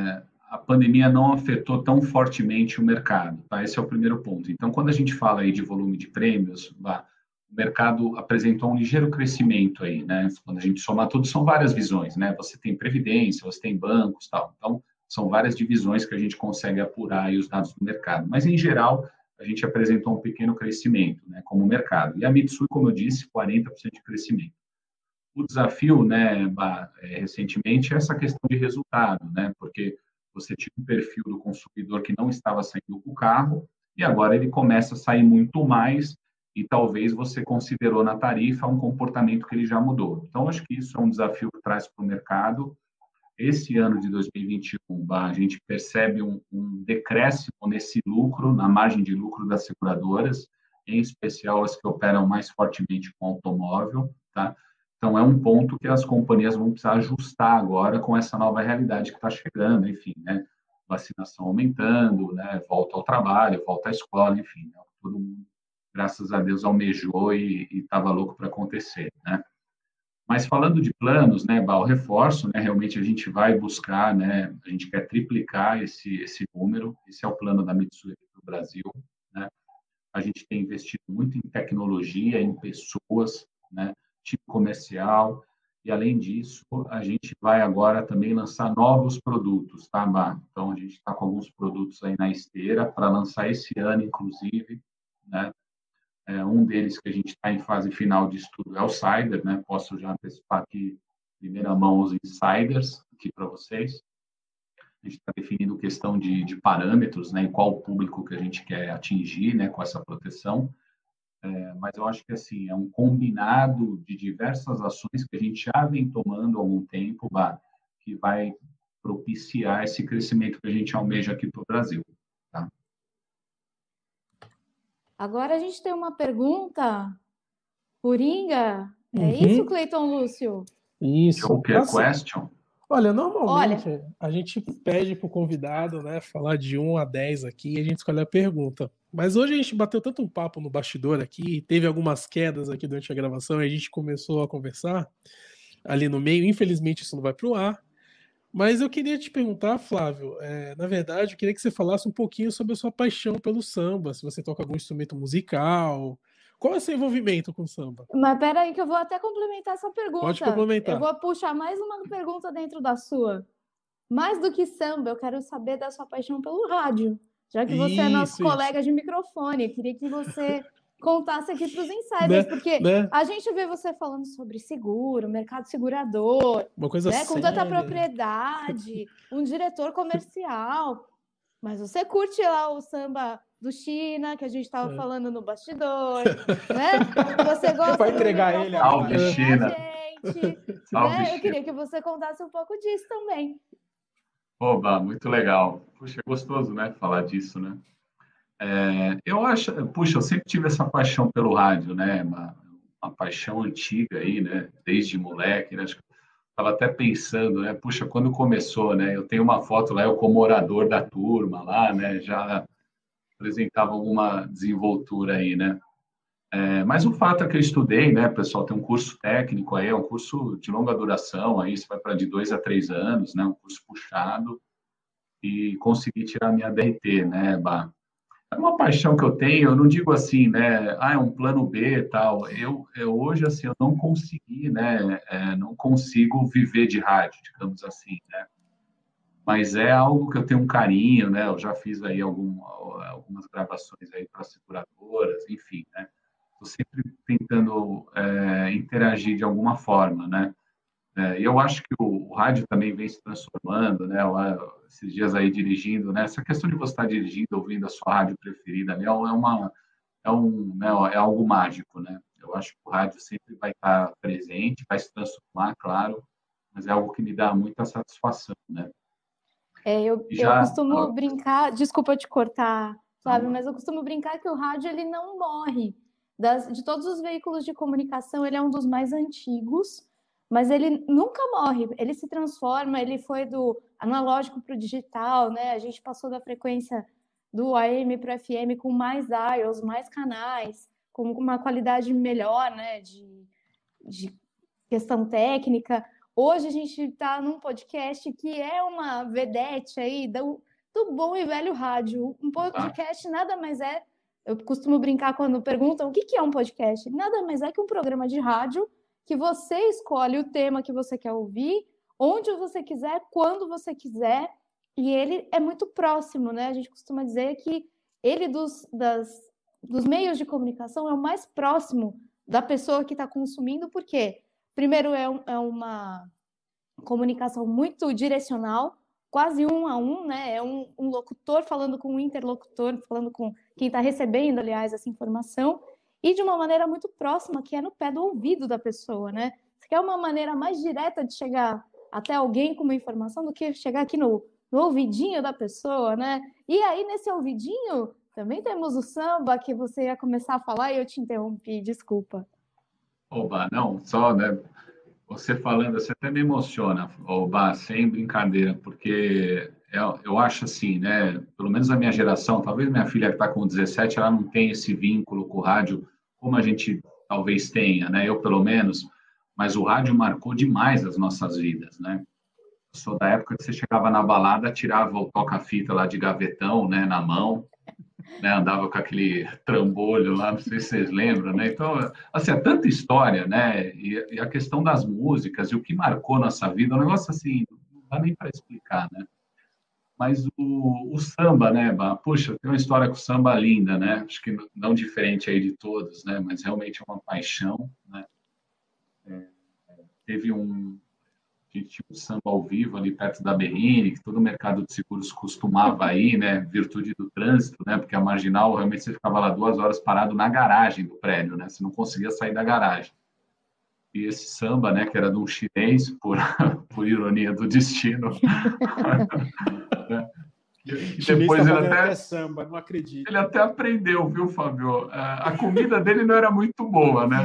a pandemia não afetou tão fortemente o mercado, tá? Esse é o primeiro ponto. Então, quando a gente fala aí de volume de prêmios, o mercado apresentou um ligeiro crescimento aí, né? Quando a gente soma tudo, são várias visões, né? Você tem previdência, você tem bancos, tal. Então, são várias divisões que a gente consegue apurar aí os dados do mercado. Mas, em geral, a gente apresentou um pequeno crescimento, né, como mercado. E a Mitsui, como eu disse, 40% de crescimento. O desafio, né, recentemente, é essa questão de resultado, né? Porque você tinha um perfil do consumidor que não estava saindo com o carro e agora ele começa a sair muito mais e talvez você considerou na tarifa um comportamento que ele já mudou. Então, acho que isso é um desafio que traz para o mercado. Esse ano de 2021, a gente percebe um decréscimo nesse lucro, na margem de lucro das seguradoras, em especial as que operam mais fortemente com automóvel, tá? Então, é um ponto que as companhias vão precisar ajustar agora com essa nova realidade que está chegando, enfim, né? Vacinação aumentando, né? Volta ao trabalho, volta à escola, enfim, né? Todo mundo, graças a Deus, almejou e estava louco para acontecer, né? Mas falando de planos, né, o reforço, né, realmente a gente vai buscar, né, a gente quer triplicar esse número, esse é o plano da Mitsui aqui no Brasil, né? A gente tem investido muito em tecnologia, em pessoas, né, tipo comercial, e além disso, a gente vai agora também lançar novos produtos, tá, Bah? Então, a gente está com alguns produtos aí na esteira para lançar esse ano, inclusive, né? Um deles que a gente está em fase final de estudo é o Cider, né? Posso já antecipar aqui, primeira mão, os insiders aqui para vocês. A gente está definindo questão de parâmetros, né? E qual o público que a gente quer atingir, né? Com essa proteção. Mas eu acho que, assim, é um combinado de diversas ações que a gente já vem tomando há algum tempo, que vai propiciar esse crescimento que a gente almeja aqui para o Brasil, tá? Agora a gente tem uma pergunta, Coringa. É isso, Cleiton Lúcio? Isso. Joker question? Olha, normalmente a gente pede para o convidado, né, falar de 1 a 10 aqui e a gente escolhe a pergunta. Mas hoje a gente bateu tanto um papo no bastidor aqui, teve algumas quedas aqui durante a gravação e a gente começou a conversar ali no meio. Infelizmente isso não vai para o ar. Mas eu queria te perguntar, Flávio, na verdade, eu queria que você falasse um pouquinho sobre a sua paixão pelo samba, se você toca algum instrumento musical, qual é o seu envolvimento com o samba? Mas peraí que eu vou até complementar essa pergunta. Pode complementar. Eu vou puxar mais uma pergunta dentro da sua. Mais do que samba, eu quero saber da sua paixão pelo rádio, já que você é nosso colega de microfone. Eu queria que você contasse aqui para os insiders, porque a gente vê você falando sobre seguro, mercado segurador, uma coisa séria, com tanta propriedade, um diretor comercial, mas você curte lá o samba do China, que a gente estava falando no bastidor, né? Você gosta vai entregar ele a China. Gente, né? Eu queria que você contasse um pouco disso também. Oba, muito legal. Puxa, é gostoso, né, falar disso, né? Eu acho, puxa, eu sempre tive essa paixão pelo rádio, né? Uma paixão antiga aí, né? Desde moleque, né? Acho que estava até pensando, né? Puxa, quando começou, né? Eu tenho uma foto lá, eu como orador da turma lá, né? Já apresentava alguma desenvoltura aí, né? Mas o fato é que eu estudei, né, pessoal, tem um curso técnico aí, é um curso de longa duração, aí você vai para de 2 a 3 anos, né? Um curso puxado e consegui tirar minha DRT, né, É uma paixão que eu tenho, eu não digo assim, né, é um plano B e tal. Eu hoje, assim, eu não consegui, né, não consigo viver de rádio, digamos assim, né. Mas é algo que eu tenho um carinho, né, eu já fiz aí algumas gravações aí para seguradoras, enfim, né. Estou sempre tentando interagir de alguma forma, né. E eu acho que o rádio também vem se transformando, né? Esses dias aí dirigindo, né? Essa questão de você estar dirigindo, ouvindo a sua rádio preferida ali, é algo mágico, né? Eu acho que o rádio sempre vai estar presente, vai se transformar, claro, mas é algo que me dá muita satisfação, né? Eu costumo brincar, desculpa te cortar, Flávio, mas eu costumo brincar que o rádio ele não morre, de todos os veículos de comunicação, ele é um dos mais antigos, mas ele nunca morre, ele se transforma, ele foi do analógico para o digital, né? A gente passou da frequência do AM para o FM com mais dials, mais canais, com uma qualidade melhor, né? De questão técnica. Hoje a gente está num podcast que é uma vedete aí do bom e velho rádio. Um podcast nada mais é, eu costumo brincar quando perguntam o que é um podcast, nada mais é que um programa de rádio que você escolhe o tema que você quer ouvir, onde você quiser, quando você quiser, e ele é muito próximo, né? A gente costuma dizer que ele dos meios de comunicação é o mais próximo da pessoa que está consumindo, porque primeiro é uma comunicação muito direcional, quase um a um, né? É um locutor falando com um interlocutor, falando com quem está recebendo, aliás, essa informação, e de uma maneira muito próxima, que é no pé do ouvido da pessoa, né? Você quer uma maneira mais direta de chegar até alguém com uma informação do que chegar aqui no ouvidinho da pessoa, né? E aí, nesse ouvidinho, também temos o samba, que você ia começar a falar e eu te interrompi, desculpa. Oba, não, só, né? Você falando, você até me emociona, Oba, sem brincadeira, porque eu acho assim, né? Pelo menos a minha geração, talvez minha filha que está com 17, ela não tem esse vínculo com o rádio como a gente talvez tenha, né? Eu, pelo menos, mas o rádio marcou demais as nossas vidas, né? Eu sou da época que você chegava na balada, tirava o toca-fita lá de gavetão, né, na mão, né, andava com aquele trambolho lá, não sei se vocês lembram, né? Então, assim, é tanta história, né? E a questão das músicas e o que marcou nossa vida, é um negócio assim, não dá nem para explicar, né? Mas o samba, né, Bah? Puxa, tem uma história com o samba linda, né? Acho que não diferente aí de todos, né? Mas realmente é uma paixão, né? Teve a gente tinha um samba ao vivo ali perto da Berrini, que todo o mercado de seguros costumava ir, né, virtude do trânsito, né, porque a Marginal, realmente você ficava lá 2 horas parado na garagem do prédio, né, você não conseguia sair da garagem. E esse samba, né, que era de um chinês, por ironia do destino, né, e depois ele até samba, não acredito. Ele até aprendeu, viu, Fábio? A comida dele não era muito boa, né?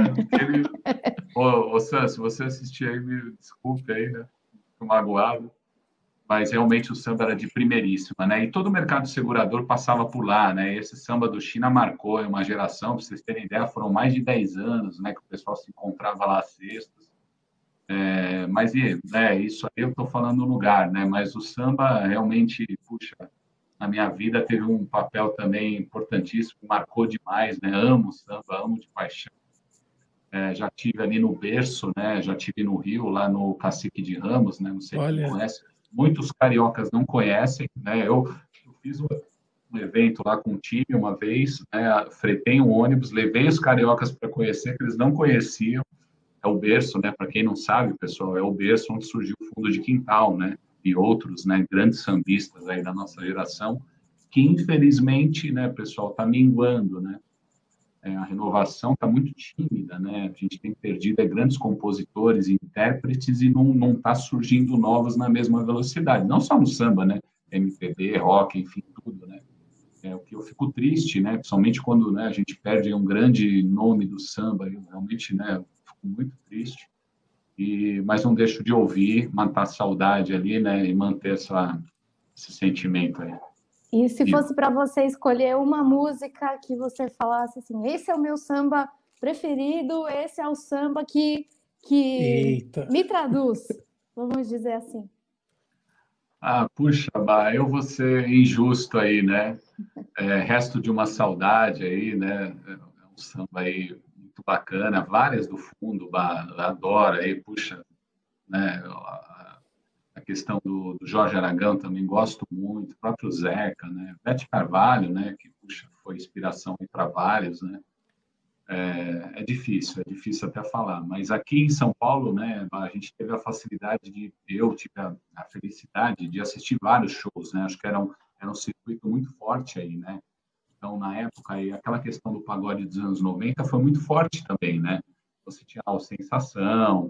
Ô Sam, se você assistir aí, me desculpe aí, né? Fico magoado. Mas realmente o samba era de primeiríssima, né? E todo o mercado segurador passava por lá, né? E esse samba do China marcou uma geração, para vocês terem ideia, foram mais de 10 anos, né? Que o pessoal se encontrava lá às sextas. Mas isso aí eu estou falando no lugar, né? Mas o samba realmente, puxa, na minha vida teve um papel também importantíssimo, marcou demais, né? Amo samba, amo de paixão. Já tive ali no berço, né? Já tive no Rio, lá no Cacique de Ramos, né? Não sei se você conhece. Muitos cariocas não conhecem, né? Eu fiz um evento lá com um time uma vez, né? Fretei um ônibus, levei os cariocas para conhecer, que eles não conheciam. É o berço, né? Para quem não sabe, pessoal, é o berço onde surgiu o Fundo de Quintal, né? E outros, né? Grandes sambistas aí da nossa geração, que infelizmente, né, pessoal, está minguando, né? A renovação está muito tímida, né? A gente tem perdido grandes compositores, intérpretes e não está surgindo novos na mesma velocidade. Não só no samba, né? MPB, rock, enfim, tudo, né? O que eu fico triste, né? Principalmente quando, né, a gente perde um grande nome do samba, eu realmente, né? Fico muito triste. Mas não deixo de ouvir, matar a saudade ali, né? E manter esse sentimento aí. E se fosse para você escolher uma música que você falasse assim, esse é o meu samba preferido, esse é o samba que me traduz, vamos dizer assim. Puxa, Bah, eu vou ser injusto aí, né? Resto de uma saudade aí, né? É um samba aí muito bacana, várias do fundo, Bah, adoro aí, puxa, né? A questão do Jorge Aragão também gosto muito, o próprio Zeca, né? Bete Carvalho, né? Que, puxa, foi inspiração para vários, né? É difícil até falar, mas aqui em São Paulo, né, a gente teve a facilidade eu tive a felicidade de assistir vários shows, né, acho que era um circuito muito forte aí, né, então na época aí, aquela questão do pagode dos anos 90 foi muito forte também, né, você tinha o Sensação,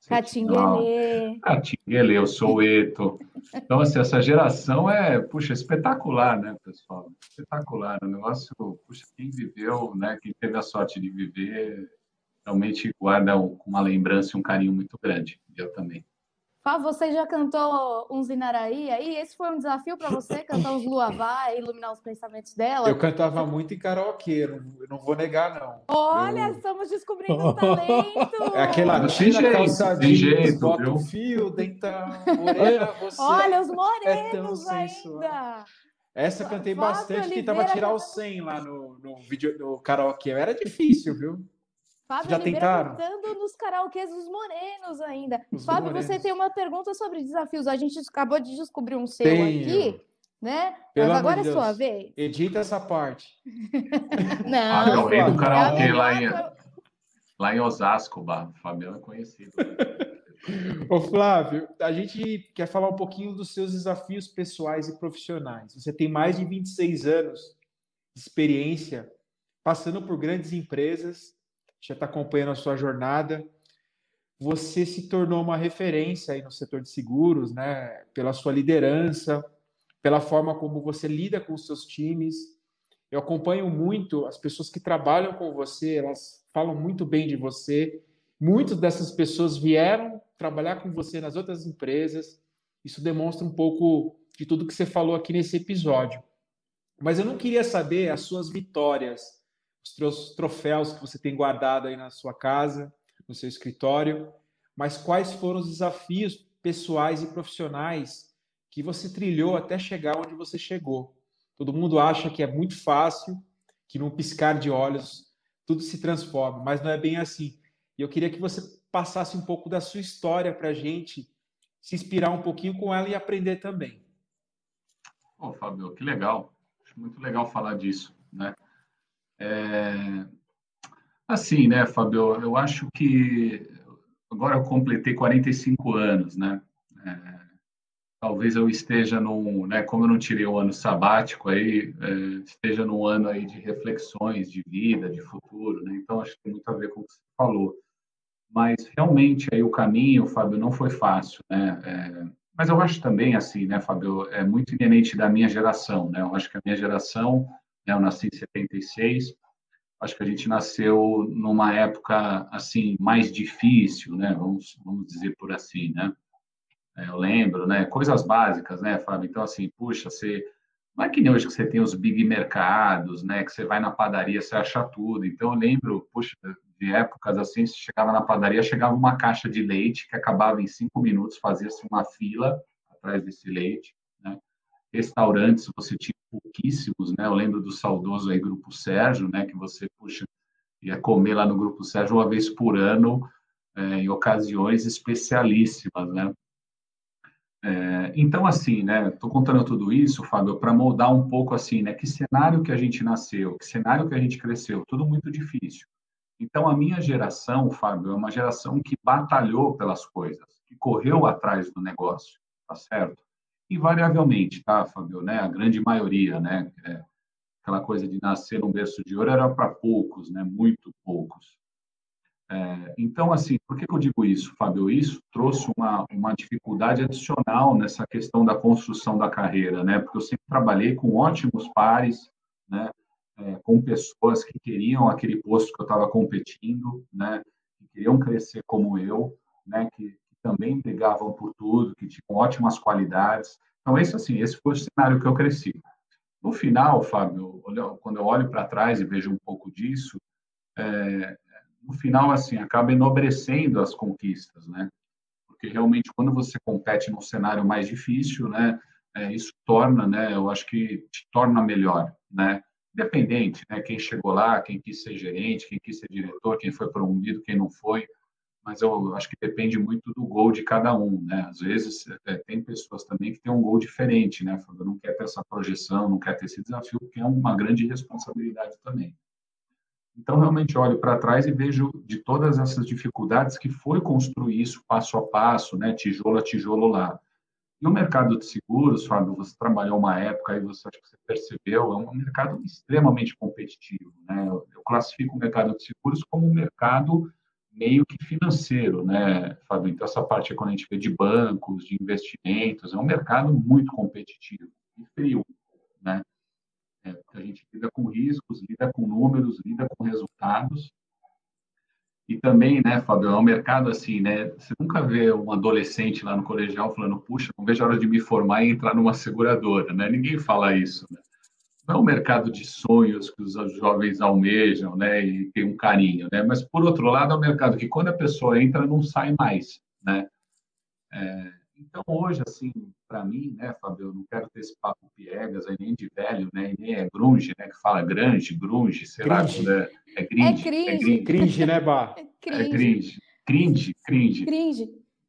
Catinguelê, o Soweto, então assim, essa geração puxa, espetacular, né, pessoal, espetacular. O negócio, puxa, quem viveu, né, quem teve a sorte de viver, realmente guarda uma lembrança e um carinho muito grande. Eu também. Fá, você já cantou uns Inaraí aí? Esse foi um desafio para você, cantar uns Luavá e iluminar os pensamentos dela? Eu cantava muito em karaokê, não vou negar, não. Olha, estamos descobrindo um talento! É aquela Tem tira jeito, calça tem jeans, jeito, bota viu? o fio, dental, morena, você Olha, os é tão morenos sensual. ainda! Essa eu cantei Flávio bastante, tentava Oliveira tirar o cantando- 100 lá no vídeo, no karaokê. Era difícil, viu? Fábio Já Oliveira tentaram? cantando nos karaokês dos morenos ainda. Os Fábio, morenos. você tem uma pergunta sobre desafios. A gente acabou de descobrir um seu Tenho. aqui, né? Pelo Mas amor agora de é sua Deus. vez. Edita essa parte. Fábio é o Não, rei do Flávio. é a karaokê melhor. lá em Osasco, o Fabião é conhecido. Ô, Flávio, a gente quer falar um pouquinho dos seus desafios pessoais e profissionais. Você tem mais de 26 anos de experiência, passando por grandes empresas, já está acompanhando a sua jornada. Você se tornou uma referência aí no setor de seguros, né? Pela sua liderança, pela forma como você lida com os seus times. Eu acompanho muito as pessoas que trabalham com você, elas falam muito bem de você. Muitas dessas pessoas vieram trabalhar com você nas outras empresas. Isso demonstra um pouco de tudo que você falou aqui nesse episódio. Mas eu não queria saber as suas vitórias, os seus troféus que você tem guardado aí na sua casa, no seu escritório, mas quais foram os desafios pessoais e profissionais que você trilhou até chegar onde você chegou. Todo mundo acha que é muito fácil, que num piscar de olhos tudo se transforma, mas não é bem assim. E eu queria que você passasse um pouco da sua história para a gente se inspirar um pouquinho com ela e aprender também. Pô, Fábio, que legal. Acho muito legal falar disso, né? Assim, né, Fábio, eu acho que agora eu completei 45 anos, né? Talvez eu esteja num, né, como eu não tirei o ano sabático aí, esteja num ano aí de reflexões de vida, de futuro, né? Então acho que tem muito a ver com o que você falou. Mas realmente aí o caminho, Fábio, não foi fácil, né? Mas eu acho também assim, né, Fábio, é muito inerente da minha geração, né? Eu acho que a minha geração, né, eu nasci em 76, acho que a gente nasceu numa época assim mais difícil, né? Vamos dizer por assim, né? Eu lembro, né? Coisas básicas, né, Fábio? Então, assim, puxa, você. Não é que nem hoje que você tem os big mercados, né? Que você vai na padaria, você acha tudo. Então, eu lembro, puxa, de épocas assim, você chegava na padaria, chegava uma caixa de leite que acabava em 5 minutos, fazia-se uma fila atrás desse leite, né? Restaurantes, você tinha pouquíssimos, né? Eu lembro do saudoso aí Grupo Sérgio, né? Que você, puxa, ia comer lá no Grupo Sérgio uma vez por ano, em ocasiões especialíssimas, né? Então, assim, né, estou contando tudo isso, Fábio, para moldar um pouco assim, né, que cenário que a gente nasceu, que cenário que a gente cresceu, tudo muito difícil. Então, a minha geração, Fábio, é uma geração que batalhou pelas coisas, que correu atrás do negócio, tá certo? Invariavelmente, tá, Fábio, né, a grande maioria, né, aquela coisa de nascer num berço de ouro era para poucos, né, muito poucos. Então, assim, por que eu digo isso, Fábio? Isso trouxe uma dificuldade adicional nessa questão da construção da carreira, né? Porque eu sempre trabalhei com ótimos pares, né? Com pessoas que queriam aquele posto que eu estava competindo, né? Que queriam crescer como eu, né? Que também brigavam por tudo, que tinham ótimas qualidades. Então, esse foi o cenário que eu cresci. No final, Fábio, quando eu olho para trás e vejo um pouco disso, no final, assim, acaba enobrecendo as conquistas, né? Porque realmente, quando você compete num cenário mais difícil, né, isso torna, né, eu acho que te torna melhor, né? Independente, né, quem chegou lá, quem quis ser gerente, quem quis ser diretor, quem foi promovido, quem não foi, mas eu acho que depende muito do gol de cada um, né? Às vezes, tem pessoas também que têm um gol diferente, né? Não quer ter essa projeção, não quer ter esse desafio, porque é uma grande responsabilidade também. Então, realmente olho para trás e vejo de todas essas dificuldades que foi construir isso passo a passo, né, tijolo a tijolo lá. E o mercado de seguros, Fábio, você trabalhou uma época aí, você acho que você percebeu, é um mercado extremamente competitivo, né? Eu classifico o mercado de seguros como um mercado meio que financeiro, né, Fábio? Então, essa parte quando a gente vê de bancos, de investimentos, é um mercado muito competitivo e frio, né? Porque a gente lida com riscos, lida com números, lida com resultados. E também, né, Fábio, é um mercado assim, né? Você nunca vê um adolescente lá no colegial falando, puxa, não vejo a hora de me formar e entrar numa seguradora, né? Ninguém fala isso, né? Não é um mercado de sonhos que os jovens almejam, né? E tem um carinho, né? Mas, por outro lado, é um mercado que, quando a pessoa entra, não sai mais, né? Então, hoje, assim, para mim, né, Fábio, eu não quero ter esse papo piegas aí, nem de velho, né? E nem é grunge, né? Que fala grunge, sei lá, quando Cringe. é É cringe, é cringe. cringe, Cringe, né, Bá? É é cringe. cringe. Cringe.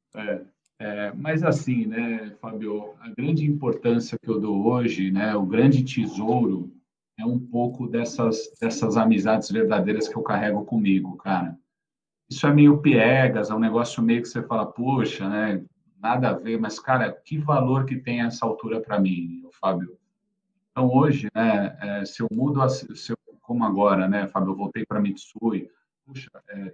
Mas assim, né, Fábio, a grande importância que eu dou hoje, né, o grande tesouro é um pouco dessas amizades verdadeiras que eu carrego comigo, cara. Isso é meio piegas, é um negócio meio que você fala, poxa, né, nada a ver, mas, cara, que valor que tem essa altura para mim, Fábio? Então, hoje, né, se eu mudo, como agora, né, Fábio, eu voltei para Mitsui, puxa,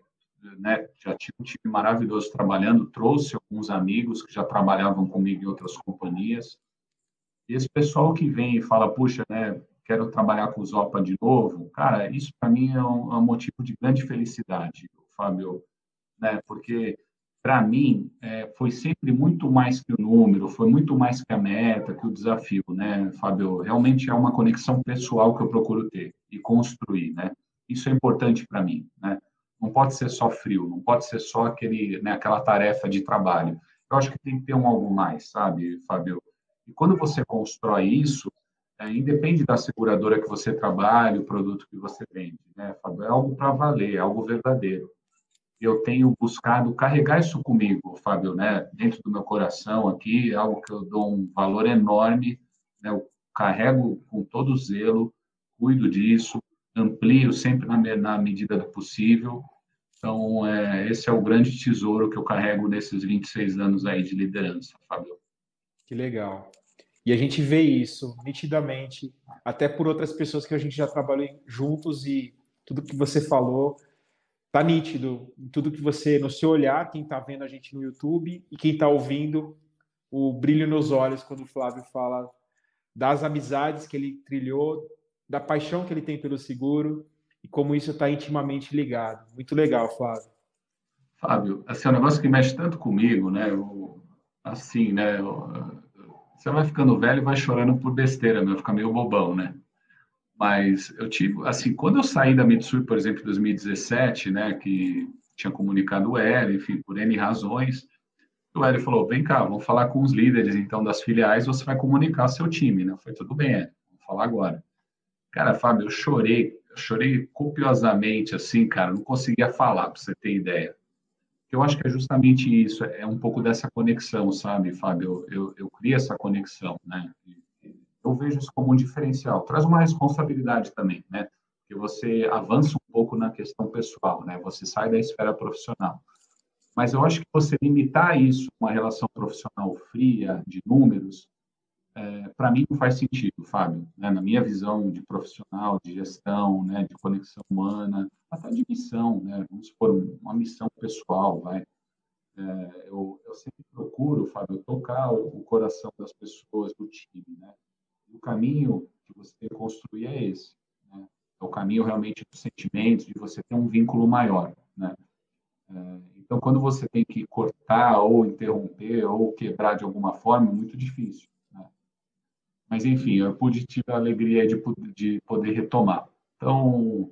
né, já tinha um time maravilhoso trabalhando, trouxe alguns amigos que já trabalhavam comigo em outras companhias. E esse pessoal que vem e fala, puxa, né, quero trabalhar com o Zopa de novo, cara, isso para mim é um motivo de grande felicidade, Fábio, né, porque para mim foi sempre muito mais que o número, foi muito mais que a meta, que o desafio, né, Fábio? Realmente é uma conexão pessoal que eu procuro ter e construir, né? Isso é importante para mim, né? Não pode ser só frio, não pode ser só né, aquela tarefa de trabalho. Eu acho que tem que ter um algo mais, sabe, Fábio? E quando você constrói isso, independe da seguradora que você trabalha, o produto que você vende, né, Fábio? É algo para valer, é algo verdadeiro. Eu tenho buscado carregar isso comigo, Fábio, né? Dentro do meu coração aqui, é algo que eu dou um valor enorme, né? Eu carrego com todo zelo, cuido disso, amplio sempre na medida do possível. Então, esse é o grande tesouro que eu carrego nesses 26 anos aí de liderança, Fábio. Que legal. E a gente vê isso nitidamente, até por outras pessoas que a gente já trabalhou juntos e tudo que você falou tá nítido em tudo que você, no seu olhar, quem está vendo a gente no YouTube e quem está ouvindo, o brilho nos olhos quando o Flávio fala das amizades que ele trilhou, da paixão que ele tem pelo seguro e como isso está intimamente ligado. Muito legal, Flávio. Fábio, assim, é um negócio que mexe tanto comigo, né? Assim, né? Você vai ficando velho e vai chorando por besteira, né? Fica meio bobão, né? Mas eu tive, assim, quando eu saí da Mitsui, por exemplo, em 2017, né, que tinha comunicado o Hélio, enfim, por N razões, o Hélio falou, vem cá, vamos falar com os líderes, então, das filiais, você vai comunicar seu time, né? Eu falei, tudo bem, Hélio, vamos falar agora. Cara, Fábio, eu chorei copiosamente, assim, cara, não conseguia falar, para você ter ideia. Eu acho que é justamente isso, é um pouco dessa conexão, sabe, Fábio? Eu crio essa conexão, né? Eu vejo isso como um diferencial. Traz uma responsabilidade também, né? Porque você avança um pouco na questão pessoal, né? Você sai da esfera profissional. Mas eu acho que você limitar isso a uma relação profissional fria, de números, para mim não faz sentido, Fábio. Né? Na minha visão de profissional, de gestão, né? De conexão humana, até de missão, né? Vamos supor, uma missão pessoal, vai. Eu sempre procuro, Fábio, tocar o coração das pessoas, do time, né? O caminho que você tem que construir é esse, né? É o caminho realmente dos sentimentos, de você ter um vínculo maior, né? Então, quando você tem que cortar ou interromper ou quebrar de alguma forma, é muito difícil, né? Mas, enfim, eu tive a alegria de poder retomar. Então,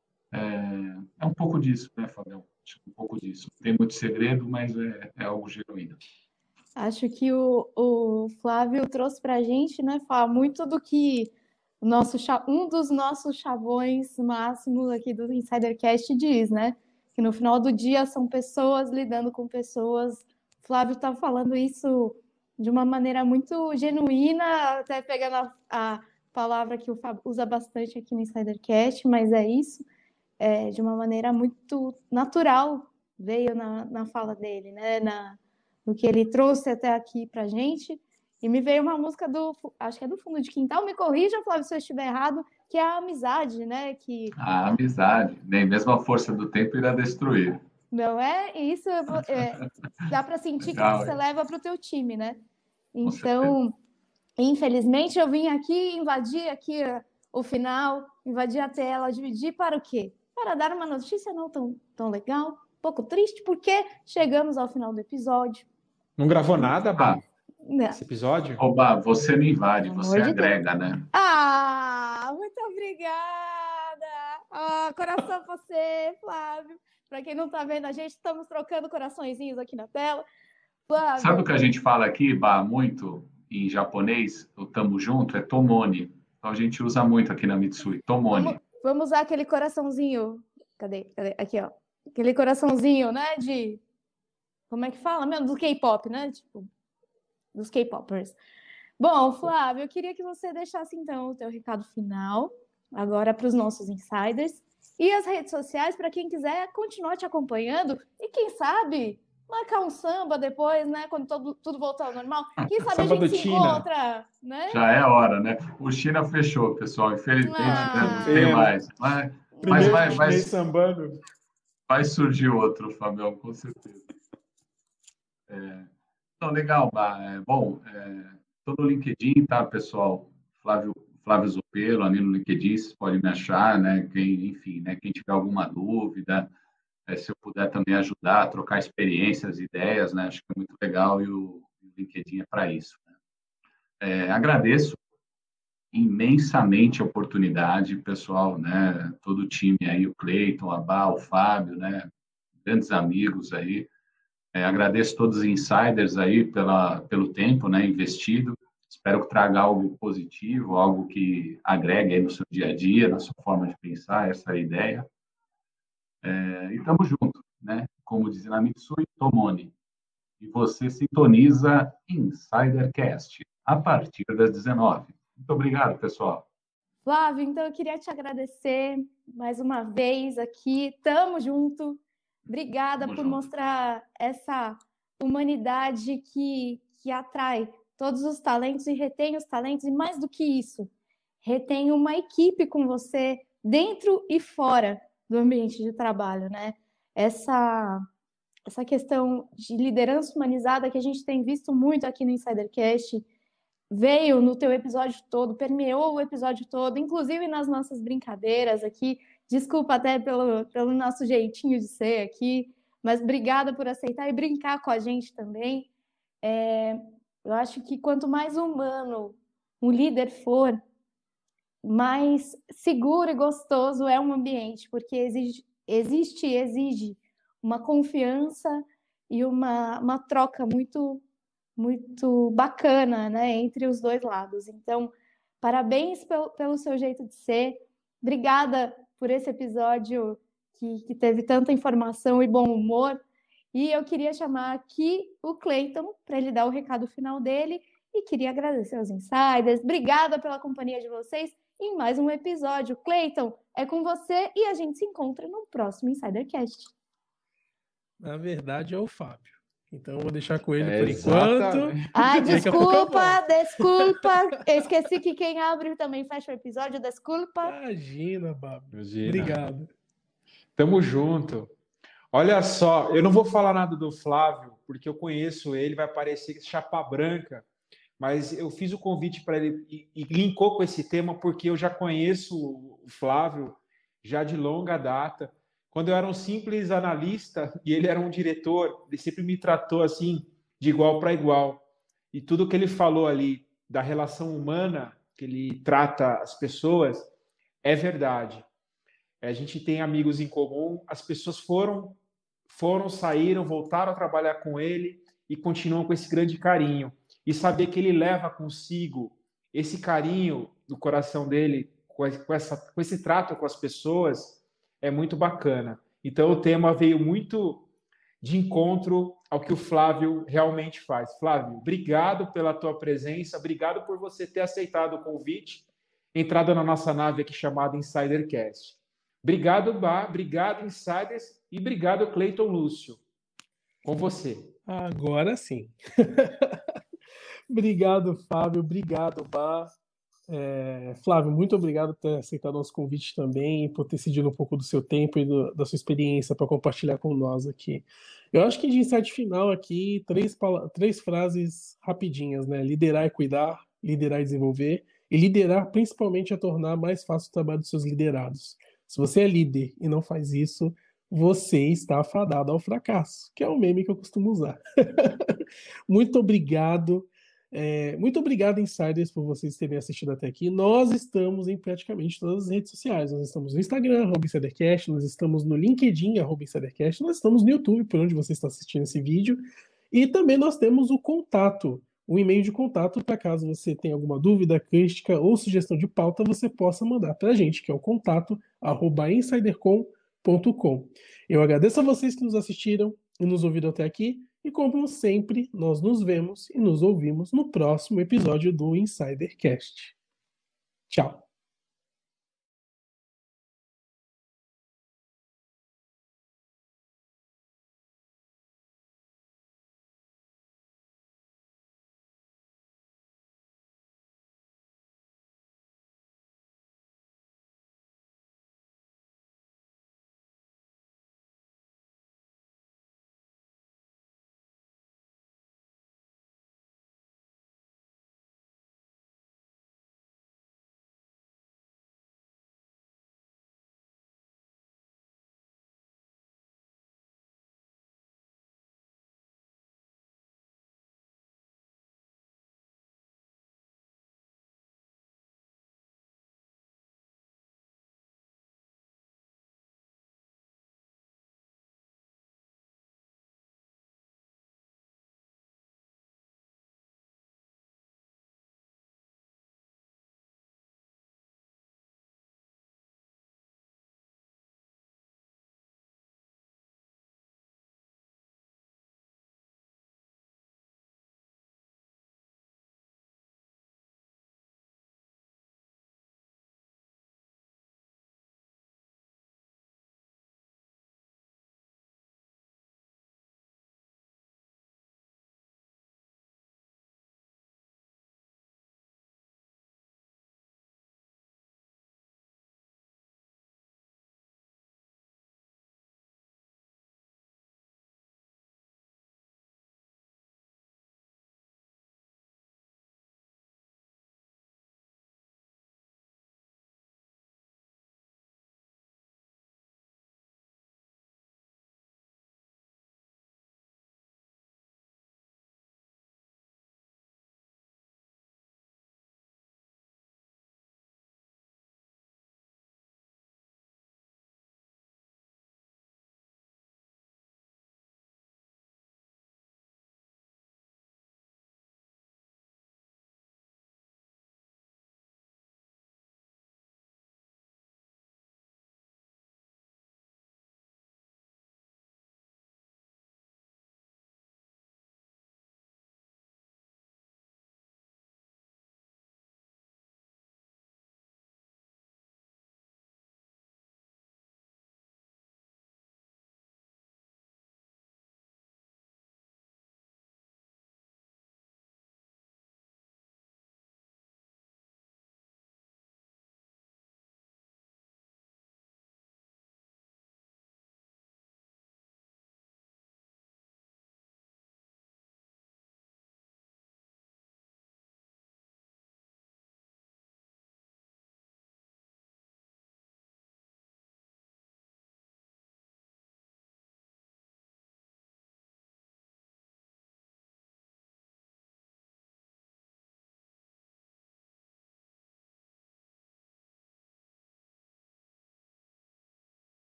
é um pouco disso, né, Fabião? Acho que um pouco disso. Não tem muito segredo, mas é algo genuíno. Acho que o Flávio trouxe para a gente, né, falar muito do que um dos nossos chavões máximos aqui do Insidercast diz, né? Que no final do dia são pessoas lidando com pessoas. O Flávio está falando isso de uma maneira muito genuína, até pegando a palavra que o Fábio usa bastante aqui no Insidercast, mas é isso, de uma maneira muito natural, veio na fala dele, né? No que ele trouxe até aqui pra gente. E me veio uma música acho que é do Fundo de Quintal, me corrija, Flávio, se eu estiver errado, que é a amizade, né? A amizade, nem mesmo a força do tempo irá destruir. Não é? E isso dá para sentir Legal, que você leva para o teu time, né? Com certeza. Então, infelizmente, eu vim aqui invadir aqui o final, invadir a tela, dividir para o quê? Para dar uma notícia não tão legal, um pouco triste, porque chegamos ao final do episódio. Não gravou nada, Bá, Não. esse episódio? Oba, você não invade, Pelo você amor de agrega, né? Ah, muito obrigada! Ah, coração pra você, Flávio. Para quem não está vendo a gente, estamos trocando coraçõezinhos aqui na tela. Flávio. Sabe o que a gente fala aqui, Bá, muito em japonês? O tamo junto é tomone. Então a gente usa muito aqui na Mitsui, tomone. Vamos usar aquele coraçãozinho. Cadê? Aqui, ó. Aquele coraçãozinho, né? De. Como é que fala mesmo? Do K-pop, né? Tipo, dos K-popers. Bom, Flávio, eu queria que você deixasse então o teu recado final, agora para os nossos insiders, e as redes sociais para quem quiser continuar te acompanhando e, quem sabe, marcar um samba depois, né? Quando tudo voltar ao normal. Quem sabe Samba a gente do se China. encontra, né? Já é hora, né? O China fechou, pessoal. Infelizmente, não tem mais. Mas Primeiro sambando. vai surgir outro, Fabião, com certeza. Então, legal, Bá. Tô no LinkedIn, tá, pessoal? Flávio Zopello, ali no LinkedIn, vocês podem me achar, né? Quem tiver alguma dúvida, se eu puder também ajudar a trocar experiências, ideias, né? Acho que é muito legal e o LinkedIn é para isso, né? Agradeço imensamente a oportunidade, pessoal, né? Todo o time aí, o Cleiton, a Bá, o Fábio, né? Grandes amigos aí. Agradeço todos os insiders aí pelo tempo, né, investido. Espero que traga algo positivo, algo que agregue aí no seu dia a dia, na sua forma de pensar, essa é a ideia. E estamos juntos, né? Como diz na Mitsui, Tomone. E você sintoniza Insidercast a partir das 19. Muito obrigado, pessoal. Flávio, então eu queria te agradecer mais uma vez aqui. Tamo junto. Obrigada por mostrar essa humanidade que atrai todos os talentos e retém os talentos. E mais do que isso, retém uma equipe com você dentro e fora do ambiente de trabalho, né? Essa questão de liderança humanizada que a gente tem visto muito aqui no Insidercast veio no teu episódio todo, permeou o episódio todo, inclusive nas nossas brincadeiras aqui. Desculpa até pelo nosso jeitinho de ser aqui, mas obrigada por aceitar e brincar com a gente também. Eu acho que quanto mais humano um líder for, mais seguro e gostoso é um ambiente, porque exige uma confiança e uma troca muito, muito bacana, né, entre os dois lados. Então, parabéns pelo seu jeito de ser. Obrigada por esse episódio que teve tanta informação e bom humor. E eu queria chamar aqui o Cleiton para ele dar o recado final dele e queria agradecer aos insiders. Obrigada pela companhia de vocês em mais um episódio. Cleiton, é com você e a gente se encontra no próximo Insidercast. Na verdade, é o Fábio. Então, eu vou deixar com ele por enquanto. Ah, desculpa. Eu esqueci que quem abre também fecha o episódio. Desculpa. Imagina, Babi. Obrigado. Tamo junto. Olha só, eu não vou falar nada do Flávio, porque eu conheço ele, vai parecer chapa branca, mas eu fiz o convite para ele e linkou com esse tema porque eu já conheço o Flávio já de longa data. Quando eu era um simples analista e ele era um diretor, ele sempre me tratou assim, de igual para igual. E tudo que ele falou ali da relação humana, que ele trata as pessoas, é verdade. A gente tem amigos em comum, as pessoas saíram, voltaram a trabalhar com ele e continuam com esse grande carinho. E saber que ele leva consigo esse carinho no coração dele, com esse trato com as pessoas, é muito bacana. Então, o tema veio muito de encontro ao que o Flávio realmente faz. Flávio, obrigado pela tua presença, obrigado por você ter aceitado o convite, entrado na nossa nave aqui chamada Insidercast. Obrigado, Bá, obrigado, Insiders, e obrigado, Cleiton Lúcio. Com você. Agora sim. Obrigado, Fábio, obrigado, Bá. Flávio, muito obrigado por ter aceitado nosso convite também e por ter cedido um pouco do seu tempo e da sua experiência para compartilhar com nós aqui. Eu acho que de insight final aqui, três frases rapidinhas, né? Liderar e cuidar, liderar e desenvolver E liderar, principalmente, é tornar mais fácil o trabalho dos seus liderados. Se você é líder e não faz isso, você está fadado ao fracasso, que é o meme que eu costumo usar. Muito obrigado. Muito obrigado, Insiders, por vocês terem assistido até aqui. Nós estamos em praticamente todas as redes sociais. Nós estamos no Instagram, @InsiderCast, nós estamos no LinkedIn, @InsiderCast, nós estamos no YouTube, por onde você está assistindo esse vídeo. E também nós temos o contato, o e-mail de contato, para caso você tenha alguma dúvida, crítica ou sugestão de pauta, você possa mandar para a gente, que é o contato@insidercom.com. Eu agradeço a vocês que nos assistiram e nos ouviram até aqui. E como sempre, nós nos vemos e nos ouvimos no próximo episódio do InsiderCast. Tchau!